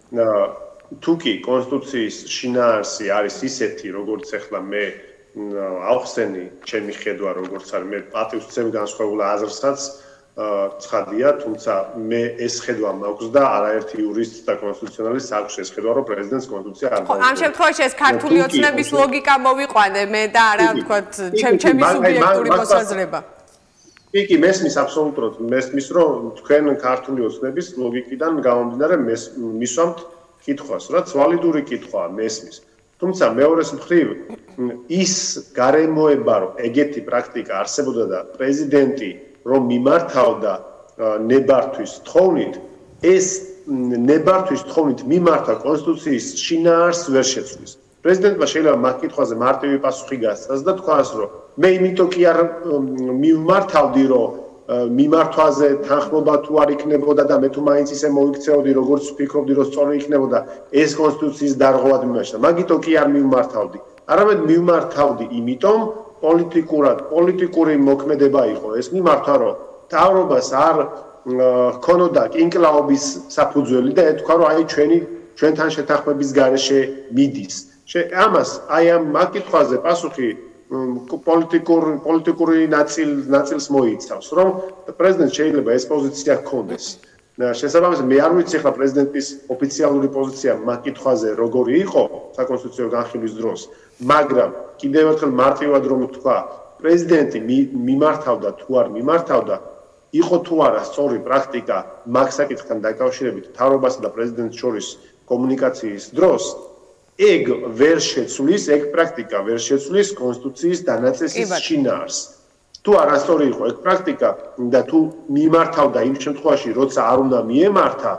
თუ კი კონსტიტუციის შინაარსი არის ისეთი, როგორც ახლა მე ავხსენი, ჩემი ხედვა როგორც არის, მე პატივს ვცემ განსხვავებულ აზრსაც, ცხადია, თუმცა მე ეს ხედვა მაქვს და არაერთი იურისტი და კონსტიტუციონალისტი აქვს ეს ხედვა, რომ პრეზიდენტს კონსტიტუცია არ დაუჭირავს. ამ შემთხვევაში ეს ქართული ოცნების ლოგიკა მოვიყვანე მე და არა ვთქვათ, ჩემი სუბიექტური მოსაზრება. კი, კი, მესმის აბსოლუტურად, მესმის, რომ თქვენ ქართული ოცნების ლოგიკიდან გამომდინარე მისვამთ კითხვას, რაც ვალიდური კითხვაა, მესმის. თუმცა მეორეს მხრივ ის გარემოება, რომ ეგეთი პრაქტიკა არსებობდა და პრეზიდენტი რომ მიმართავდა ნებართვის თხოვნით, ეს ნებართვის თხოვნით მიმართა კონსტიტუციის შინაარსს ვერ შეცვლის. პრეზიდენტმა შეიძლება მაგ კითხვაზე მარტივი პასუხი გასცას და თქვას, რომ მე იმიტომ კი არ მიმართავდი, რომ მიმართვაზე თანხმობა თუ არ იქნებოდა და მე თუ მაინც ისე მოიქცეოდი, როგორც ვფიქრობდი, რომ სწორი იქნებოდა, ეს კონსტიტუციის დარღვევად მიმართა. მაგიტომ კი არ მიმართავდი. არამედ მიმართავდი იმიტომ, პოლიტიკურად, პოლიტიკური მოქმედება იყო ეს მიმართა, რომ მთავრობას არ ჰქონოდა კინკლაობის საფუძველი და ეთქვა, რომ აი ჩვენი ჩვენთან შეთანხმების გარეშე მიდის. ამას აი ამ მაკითხვაზე პასუხი პოლიტიკურ პოლიტიკური ნაწილ ნაწილს მოიცავს, რომ პრეზიდენტს შეიძლება ეს პოზიცია ჰქონდეს. შესაბამისად, მე არ ვიცი ახლა პრეზიდენტის ოფიციალური პოზიცია მაკითხვაზე როგორი იყო საკონსტიტუციო განხილვის დროს, მაგრამ კიდევ ერთხელ მარტივად რომ ვთქვა, პრეზიდენტი მიმართავდა თუ არ მიმართავდა, იყო თუ არა სწორი პრაქტიკა მაგ საკითხთან დაკავშირებით მთავრობასა და პრეზიდენტს შორის კომუნიკაციის დროს, ეგ ვერ შეცვლის, ეგ პრაქტიკა ვერ შეცვლის კონსტიტუციის დანაწესის შინაარსს. თუ არასწორი იყო ეგ პრაქტიკა და თუ მიმართავდა იმ შემთხვევაში, როცა არ უნდა მიემართა,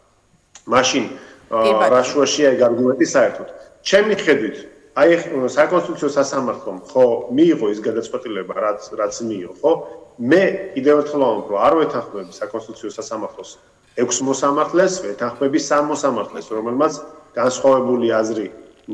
მაშინ რა შუაშია ეგ არგუმენტი საერთოდ. ჩემი ხედვით, აი საკონსტიტუციო სასამართლომ ხო მიიღო ის გადაწყვეტილება, რაც რაც მიიღო, ხო? მე კიდევ ერთხელ ვამბობ, რომ არ ვეთანხმები საკონსტიტუციო სასამართლოს ექვს მოსამართლეს, ვეთანხმები სამ მოსამართლეს, რომელმაც განსხვავებული აზრი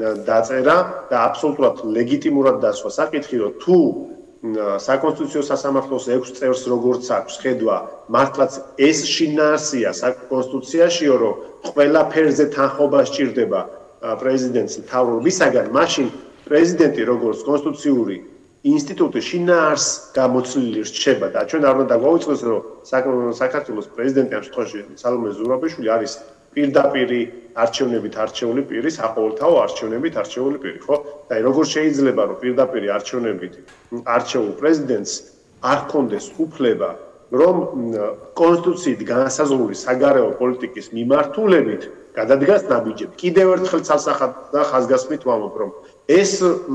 დაწერა და აბსოლუტურად ლეგიტიმურად დასვა საკითხი, რომ თუ საკონსტიტუციო სასამართლოს ექვს წევრს როგორც აქვს ხედვა, მართლაც ეს შინაარსია საკონსტიტუციაშიო, რომ ყველა ფერზე თანხმობა სჭირდება პრეზიდენტს მთავრობისაგან, მაშინ პრეზიდენტი როგორც კონსტიტუციური ინსტიტუტი შინაარსს გამოცლილი რჩება და ჩვენ არ უნდა დაგვაუწყდეს, რომ საქართველოს პრეზიდენტი ამ შემთხვევაში სალომე ზურაბიშვილი არის პირდაპირი არჩევნებით არჩეული პირი, საყოველთაო არჩევნებით არჩეული პირი, ხო? და როგორ შეიძლება რომ პირდაპირი არჩევნებით არჩეულ პრეზიდენტს არ ჰქონდეს უფლება, რომ კონსტიტუციით განსაზღვრული საგარეო პოლიტიკის მიმართულებით გადადგას ნაბიჯები. კიდევ ერთხელ ცალსახად და ხაზგასმით ვამბობ, რომ ეს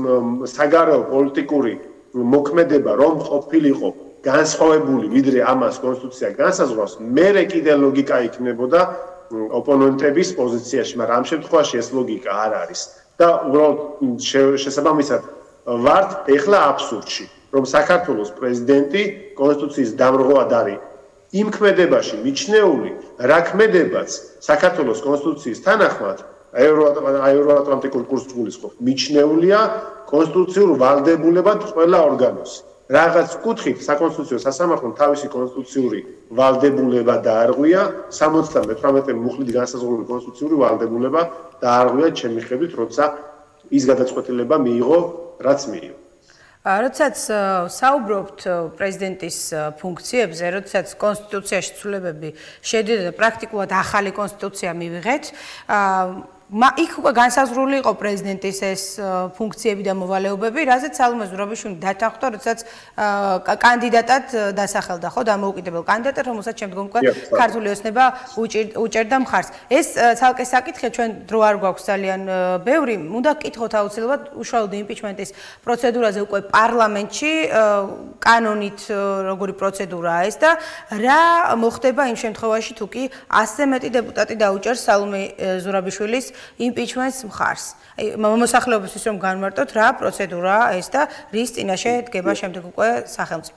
საგარეო პოლიტიკური მოქმედება რომ ყოფილიყო განსხვავებული, ვიდრე ამას კონსტიტუცია განსაზღვრავს, მერე კიდე ლოგიკა იქნებოდა ოპონენტების პოზიციაში, მაგრამ ამ შემთხვევაში ეს ლოგიკა არ არის. და უბრალოდ შესაბამისად ვართ ეხლა აბსურდში, რომ საქართველოს პრეზიდენტი კონსტიტუციის დამრღვევად არის იმ ქმედებაში მიჩნეული, რა ქმედებაც საქართველოს კონსტიტუციის თანახმად ევროატლანტიკურ კურსს გულისხმობს, მიჩნეულია კონსტიტუციურ ვალდებულებად ყველა ორგანოს. რაღაც კუთხით საკონსტიტუციო სასამართლომ თავისი კონსტიტუციური ვალდებულება დაარღვია, სამოცდამეთვრამეტე მუხლით განსაზღვრული კონსტიტუციური ვალდებულება დაარღვია ჩემი ხედვით, როცა ის გადაწყვეტილება მიიღო, რაც მიიღო. როდესაც საუბრობთ პრეზიდენტის ფუნქციებზე, როდესაც კონსტიტუციაში ცვლილებები შედიოდა და პრაქტიკულად ახალი კონსტიტუცია მივიღეთ, იქ უკვე განსაზღვრული იყო პრეზიდენტის ეს ფუნქციები და მოვალეობები, რაზეც სალომე ზურაბიშვილი დათანხმდა, როდესაც კანდიდატად დასახელდა, ხო, დამოუკიდებელ კანდიდატად, რომელსაც შემდგომ უკვე ქართული ოცნება უჭერდა მხარს. ეს ცალკე საკითხია, ჩვენ დრო არ გვაქვს ძალიან ბევრი, უნდა გკითხოთ აუცილებლად უშუალოდ იმპიჩმენტის პროცედურაზე უკვე პარლამენტში, კანონით როგორი პროცედურაა ეს და რა მოხდება იმ შემთხვევაში, თუ კი ასზე მეტი დეპუტატი დაუჭერს სალომე ზურაბიშვილის იმპიჩმენტს მხარს. აი მოსახლეობისთვის რომ განმარტოთ რა პროცედურაა ეს და რის წინაშე დგება შემდეგ უკვე სახელმწიფო.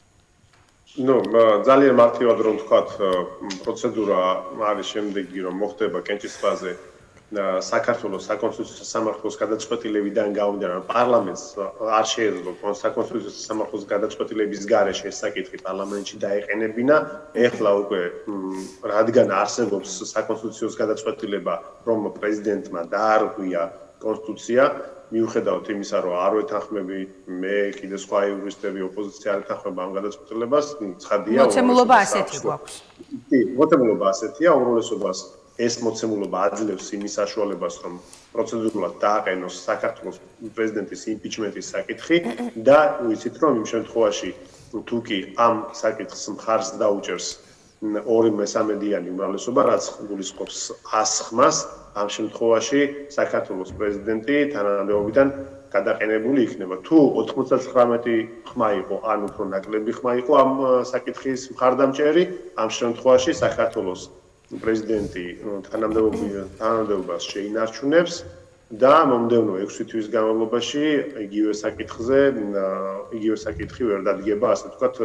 ნუ ძალიან მარტივად რომ ვთქვათ, პროცედურა არის შემდეგი, რომ მოხდება კენჭისყრაზე საქართველოს საკონსტიტუციო სამართლოს გადაწყვეტილებიდან გამომდინარე, რომ პარლამენტს არ შეეძლო საკონსტიტუციო სამართლოს გადაწყვეტილების გარეშე ეს საკითხი პარლამენტში დაეყენებინა. ეხლა უკვე რადგან არსებობს საკონსტიტუციო გადაწყვეტილება, რომ პრეზიდენტმა დაარღვია კონსტიტუცია, მიუხედავად იმისა, რომ არ ვეთანხმები მე, კიდე სხვა იურისტები, ოპოზიცია არ ეთანხმება ამ გადაწყვეტილებას, ცხადია, მოცემულობა ასეთი გვაქვს. კი, მოცემულობა ასეთია, უმრავლესობას ეს მოცემულობა აძლევს იმის საშუალებას, რომ პროცედურულად დააყენოს საქართველოს პრეზიდენტის იმპიჩმენტის საკითხი და ვიცით, რომ იმ შემთხვევაში თუ კი ამ საკითხს მხარს დაუჭერს ორი მესამედიანი უმრავლესობა, რაც გულისხმობს ას ხმას, ამ შემთხვევაში საქართველოს პრეზიდენტი თანამდებობიდან გადაყენებული იქნება. თუ ოთხმოცდათხრამეტი ხმა იყო, ან უფრო ნაკლები ხმა იყო ამ საკითხის მხარდამჭერი, ამ შემთხვევაში საქართველოს პრეზიდენტი თანამდებობას შეინარჩუნებს და მომდევნო ექვსი თვის განმავლობაში იგივე საკითხზე, იგივე საკითხი ვერ დადგება, ასე ვთქვათ,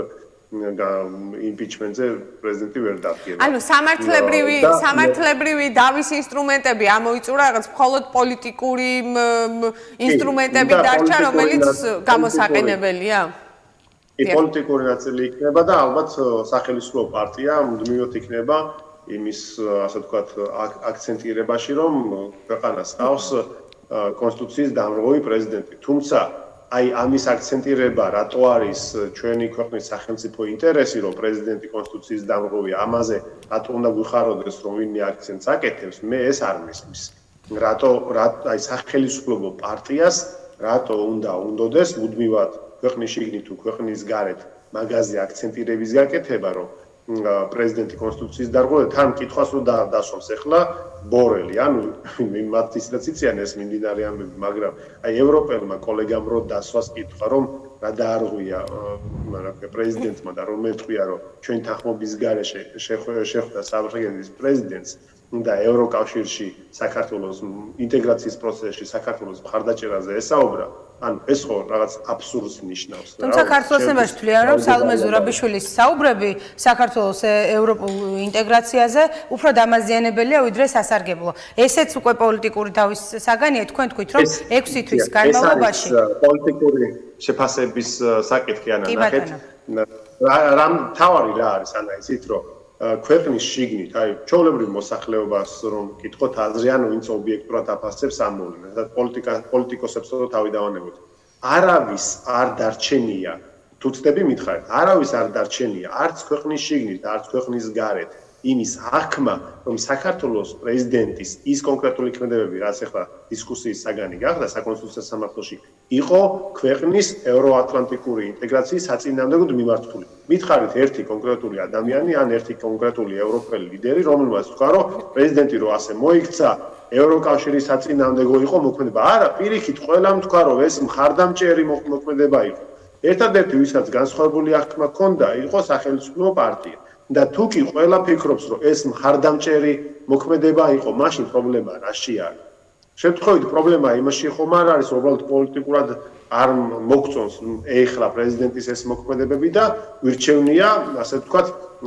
იმპიჩმენტზე პრეზიდენტი ვერ დადგება. ანუ სამართლებრივი სამართლებრივი დავის ინსტრუმენტები ამოიწურა, რაღაც მხოლოდ პოლიტიკური ინსტრუმენტები დარჩა, რომელიც გამოსაყენებელია? კი, პოლიტიკური ნაწილი იქნება და ალბათ სახელმწიფო პარტია მუდმივად იქნება იმის, ასე ვთქვათ, აქცენტირებაში, რომ ქვეყანას ჰყავს კონსტიტუციის დამრღვევი პრეზიდენტი. თუმცა აი ამის აქცენტირება, რატო არის ჩვენი ქვეყნის სახელმწიფო ინტერესი, რომ პრეზიდენტი კონსტიტუციის დამრღვევია, ამაზე რატო უნდა გვიხაროდეს, რომ ვინმე აქცენტს აკეთებს, მე ეს არ მისმის. რატო აი სახელმწიფო პარტიას რატო უნდა უნდოდეს მუდმივად ქვეყნის შიგნით თუ ქვეყნის გარეთ მაგაზე აქცენტირების გაკეთება, რომ პრეზიდენტი კონსტიტუციის დარღვევა თან კითხვას რომ დასვამს ახლა ბორელი, ანუ მათ ისედაც იციან ეს მიმდინარე ამბები, მაგრამ აი ევროპელმა კოლეგამ რო დასვას კითხვა, რომ რა დაარღვია პრეზიდენტმა და რომ ეთქვია, რომ ჩვენი თანხმობის გარეშე შეხვდა საფრანგეთის პრეზიდენტს და ევროკავშირში საქართველოს ინტეგრაციის პროცესში საქართველოს მხარდაჭერაზე ესაუბრა, ანუ ეს ხო რაღაც აბსურდს ნიშნავს. თუმცა ქართულ ოცნებაში თვლიან, რომ სალომე ზურაბიშვილის საუბრები საქართველოს ევროპულ ინტეგრაციაზე უფრო დამაზიანებელია, ვიდრე სასარგებლო. ესეც უკვე პოლიტიკური დავის საგანია, თქვენ თქვით, რომ ექვსი თვის განმავლობაში პოლიტიკური შეფასების საკითხი ანა ნახეთ. რამ თავარი რა არის ანა იცით, რომ ქვეყნის შიგნით, აი, ჩვეულებრივ მოსახლეობას რომ კითხოთ აზრი, ანუ ვინც ობიექტურად აფასებს ამ მოვლენას, და პოლიტიკა პოლიტიკოსებს რო თავი დავანებოთ. არავის არ დარჩენია, თუ ცდები მითხარით, არავის არ დარჩენია, არც ქვეყნის შიგნით, არც ქვეყნის გარეთ, იმის აღქმა, რომ საქართველოს პრეზიდენტის ის კონკრეტული ქმედებები, რაც ახლა დისკუსიის საგანი გახდა საკონსტიტუციო სამართლოში, იყო ქვეყნის ევროატლანტიკური ინტეგრაციის საწინააღმდეგოდ მიმართული. მითხარით ერთი კონკრეტული ადამიანი ან ერთი კონკრეტული ევროპელი ლიდერი, რომელმაც თქვა, რომ პრეზიდენტი რო ასე მოიქცა, ევროკავშირის საწინააღმდეგო იყო მოქმედება. არა, პირიქით ყველამ თქვა, რომ ეს მხარდამჭერი მოქმედება იყო. ერთადერთი, ვისაც განსხვავებული აღქმა ჰქონდა, იყო სახელმწიფო პარტია. და თუ კი ყველა ფიქრობს, რომ ეს მხარდამჭერი მოქმედება იყო, მაშინ პრობლემა რაში არის? შემთხვევით პრობლემა იმაში ხომ არ არის, რომ უბრალოდ პოლიტიკურად არ მოგწონს ეხლა პრეზიდენტის ეს მოქმედებები და ვირჩევნია, ასე ვთქვათ,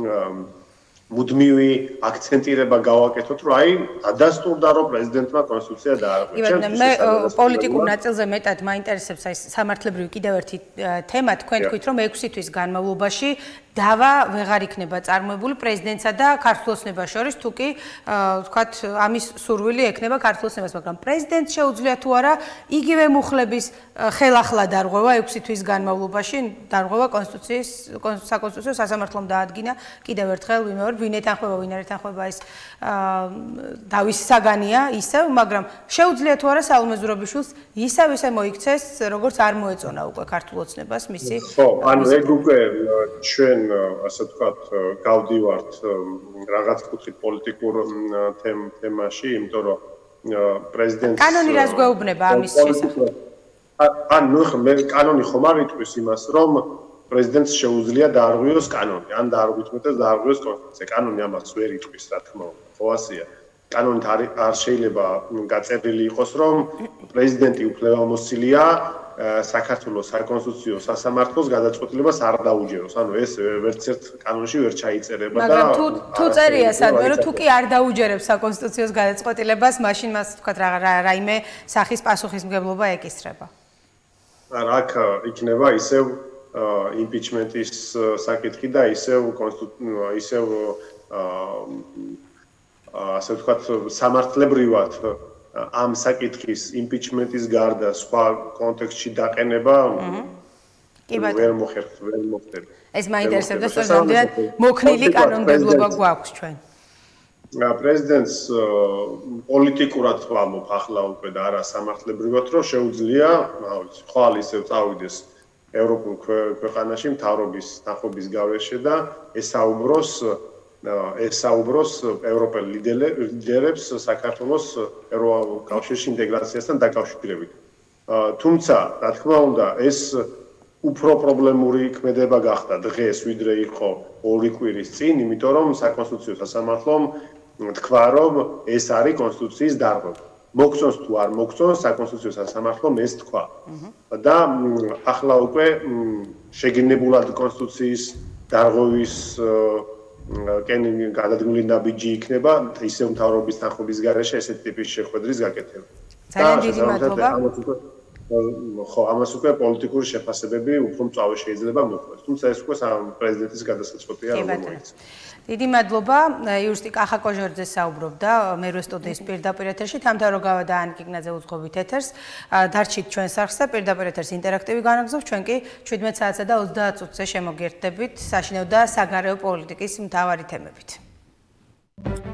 მუდმივი აქცენტირება გავაკეთოთ, რომ აი ადასტურდა, რომ პრეზიდენტმა კონსტიტუცია დაარღვია. ივანე, მე პოლიტიკურ ნაწილზე მეტად მაინტერესებს აი სამართლებრივი კიდევ ერთი თემა, თქვენ თქვით, რომ ექვსი თვის განმავლობაში დავა ვეღარ იქნება წარმოებული პრეზიდენტსა და ქართულ ოცნებას შორის, თუ კი ვთქვათ, ამის სურვილი ექნება ქართულ ოცნებას, მაგრამ პრეზიდენტს შეუძლია თუ არა იგივე მუხლების ხელახლა დარღვევა ექვსი თვის განმავლობაში, დარღვევა კონსტიტუციის საკონსტიტუციო სასამართლომ დაადგინა კიდევ ერთხელ ვიმეორებ ვინ ეთანხმება, ვინ არ ეთანხმება ის დავის საგანია ისევ, მაგრამ შეუძლია თუ არა სალომე ზურაბიშვილს ისევ ისე მოიქცეს, როგორც არ მოეწონა უკვე ქართულ ოცნებას მისი. ხო, ანუ ეგ უკვე ჩვენ ასე ვთქვათ გავდივართ რაღაც კუთხით პოლიტიკურ თემაში, იმიტომ რომ პრეზიდენტს კანონი რას გვეუბნება ამის შესახებ? ან ნუ მე კანონი ხომ არ იტყვის იმას, რომ პრეზიდენტს შეუძლია დაარღვიოს კანონი, ან დაარღვიოს დაარღვიოს კონსტიტუცია. კანონი ამას ვერ იტყვის, რა თქმა უნდა, ხო ასეა. კანონით არ შეიძლება გაწერილი იყოს, რომ პრეზიდენტი უფლებამოსილია საქართველოს საკონსტიტუციო სასამართლოს გადაწყვეტილებას არ დაუჯეროს. ანუ ეს ვერც ერთ კანონში ვერ ჩაიწერება და მაგრამ თუ თუ წერია სადმე რომ თუ კი არ დაუჯერებს საკონსტიტუციოს გადაწყვეტილებას, მაშინ მას თქვათ რაიმე სახის პასუხისმგებლობა ეკისრება. აქ იქნება ისევ იმპიჩმენტის საკითხი და ისევ ისევ ასე ვთქვათ სამართლებრივად ამ საკითხის იმპიჩმენტის გარდა სხვა კონტექსტში დაყენება ვერ მოხერხ ვერ მოხდება. ეს მაინტერესებდა სწორედ მოქნილი კანონმდებლობა გვაქვს ჩვენ. პრეზიდენტს პოლიტიკურად ვამბობ ახლა უკვე და არა სამართლებრივად, რომ შეუძლია, ხვალ ისევ წავიდეს ევროპულ ქვეყანაში მთავრობის ნახობის გარეშე და ესაუბროს ესაუბროს ევროპელ ლიდერებს საქართველოს ევროპულ კავშირში ინტეგრაციასთან დაკავშირებით. თუმცა, რა თქმა უნდა, ეს უფრო პრობლემური ქმედება გახდა დღეს, ვიდრე იყო ორი კვირის წინ, იმიტომ რომ საკონსტიტუციო სასამართლომ თქვა, რომ ეს არის კონსტიტუციის დარღვევა. მოგწონს თუ არ მოგწონს, საკონსტიტუციო სასამართლომ ეს თქვა. და ახლა უკვე შეგინებულად კონსტიტუციის დარღვევის კენი გადადგმული ნაბიჯი იქნება ისევ მთავრობის თანხმობის გარეშე ესეთი ტიპის შეხვედრის გაკეთება. ძალიან დიდი მადლობა. ხო, ამას უკვე პოლიტიკური შეფასებები უფრო მწვავე შეიძლება მოხდეს. თუმცა ეს უკვე პრეზიდენტის გადასაწყვეტია რომელიც. დიდი მადლობა. იურისტი კახა კოჟორძე საუბრობდა მერვე სტუდიის პირდაპირ ეთერში. თამთაროგავა და ანი კიგნაძე უძღვებით ეთერს. დარჩით ჩვენს არხს და პირდაპირ ეთერს ინტერაქტივი განაგზავნებთ. ჩვენ კი შვიდმეტ საათსა და ოცდაათ წუთზე შემოგერთდებით საშინაო და საგარეო პოლიტიკის მთავარი თემებით.